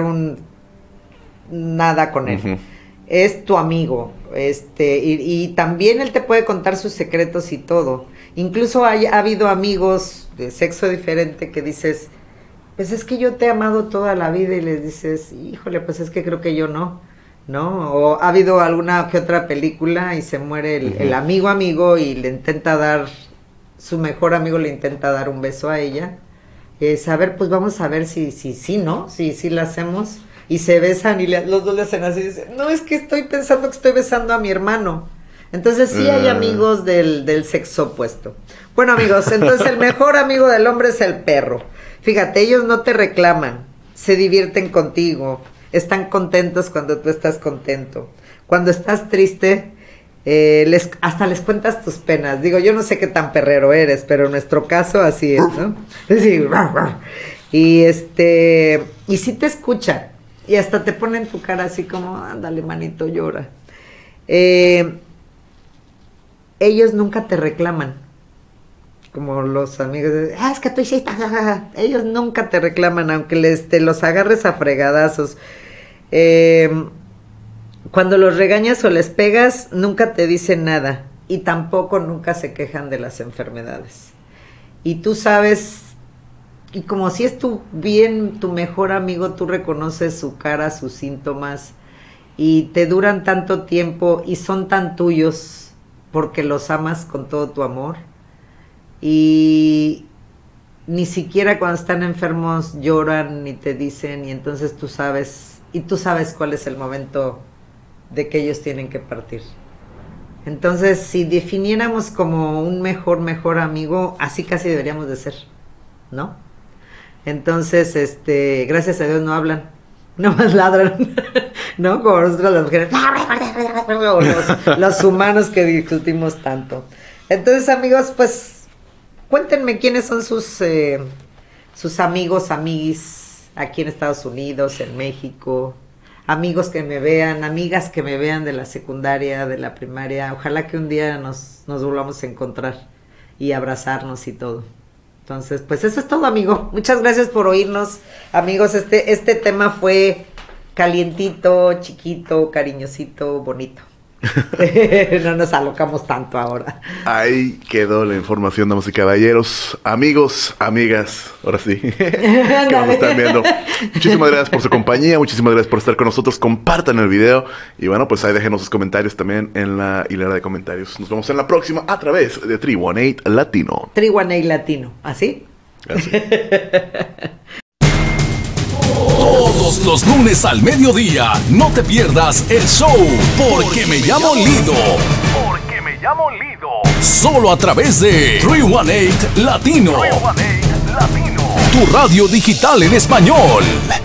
nada con él. Uh-huh. Es tu amigo, y también él te puede contar sus secretos y todo. Incluso ha habido amigos de sexo diferente que dices, pues es que yo te he amado toda la vida, y les dices, híjole, pues es que creo que yo no, o ha habido alguna que otra película y se muere el amigo y le intenta dar, su mejor amigo le intenta dar un beso a ella, a ver, pues vamos a ver si ¿no? Si la hacemos. Y se besan y los dos le hacen así y dicen, no, es que estoy pensando que estoy besando a mi hermano. Entonces sí hay amigos del sexo opuesto. Bueno, amigos, entonces el mejor amigo del hombre es el perro. Fíjate, ellos no te reclaman, se divierten contigo, están contentos cuando tú estás contento. Cuando estás triste, hasta les cuentas tus penas. Digo, yo no sé qué tan perrero eres, pero en nuestro caso así es, ¿no? Sí, y sí te escuchan. Y hasta te ponen tu cara así como, ándale, manito, llora. Ellos nunca te reclaman. Como los amigos, es que tú hiciste, ellos nunca te reclaman, aunque los agarres a fregadazos. Cuando los regañas o les pegas, nunca te dicen nada. Y tampoco nunca se quejan de las enfermedades. Y tú sabes... Y como si es tu mejor amigo, tú reconoces su cara, sus síntomas, y te duran tanto tiempo y son tan tuyos porque los amas con todo tu amor. Y ni siquiera cuando están enfermos lloran ni te dicen, y entonces tú sabes cuál es el momento de que ellos tienen que partir. Entonces, si definiéramos como un mejor amigo, así casi deberíamos de ser, ¿no? Entonces, gracias a Dios no hablan, nomás ladran, ¿no? Como nosotros las mujeres, los humanos que discutimos tanto. Entonces, amigos, pues, cuéntenme quiénes son sus amigos, amiguis, aquí en Estados Unidos, en México, amigos que me vean, amigas que me vean de la secundaria, de la primaria. Ojalá que un día nos volvamos a encontrar y abrazarnos y todo. Entonces, pues eso es todo, amigo. Muchas gracias por oírnos, amigos. Este tema fue calientito, chiquito, cariñosito, bonito. No nos alocamos tanto ahora. Ahí quedó la información, damas y caballeros, amigos, amigas, ahora sí, que nos están viendo. Muchísimas gracias por su compañía, muchísimas gracias por estar con nosotros, compartan el video y bueno, pues ahí déjenos sus comentarios también en la hilera de comentarios. Nos vemos en la próxima a través de 318 Latino. 318 Latino, ¿así? Así. Todos los lunes al mediodía, no te pierdas el show Porque me llamo Lido. Porque me llamo Lido. Solo a través de 318 Latino. 318 Latino. Tu radio digital en español.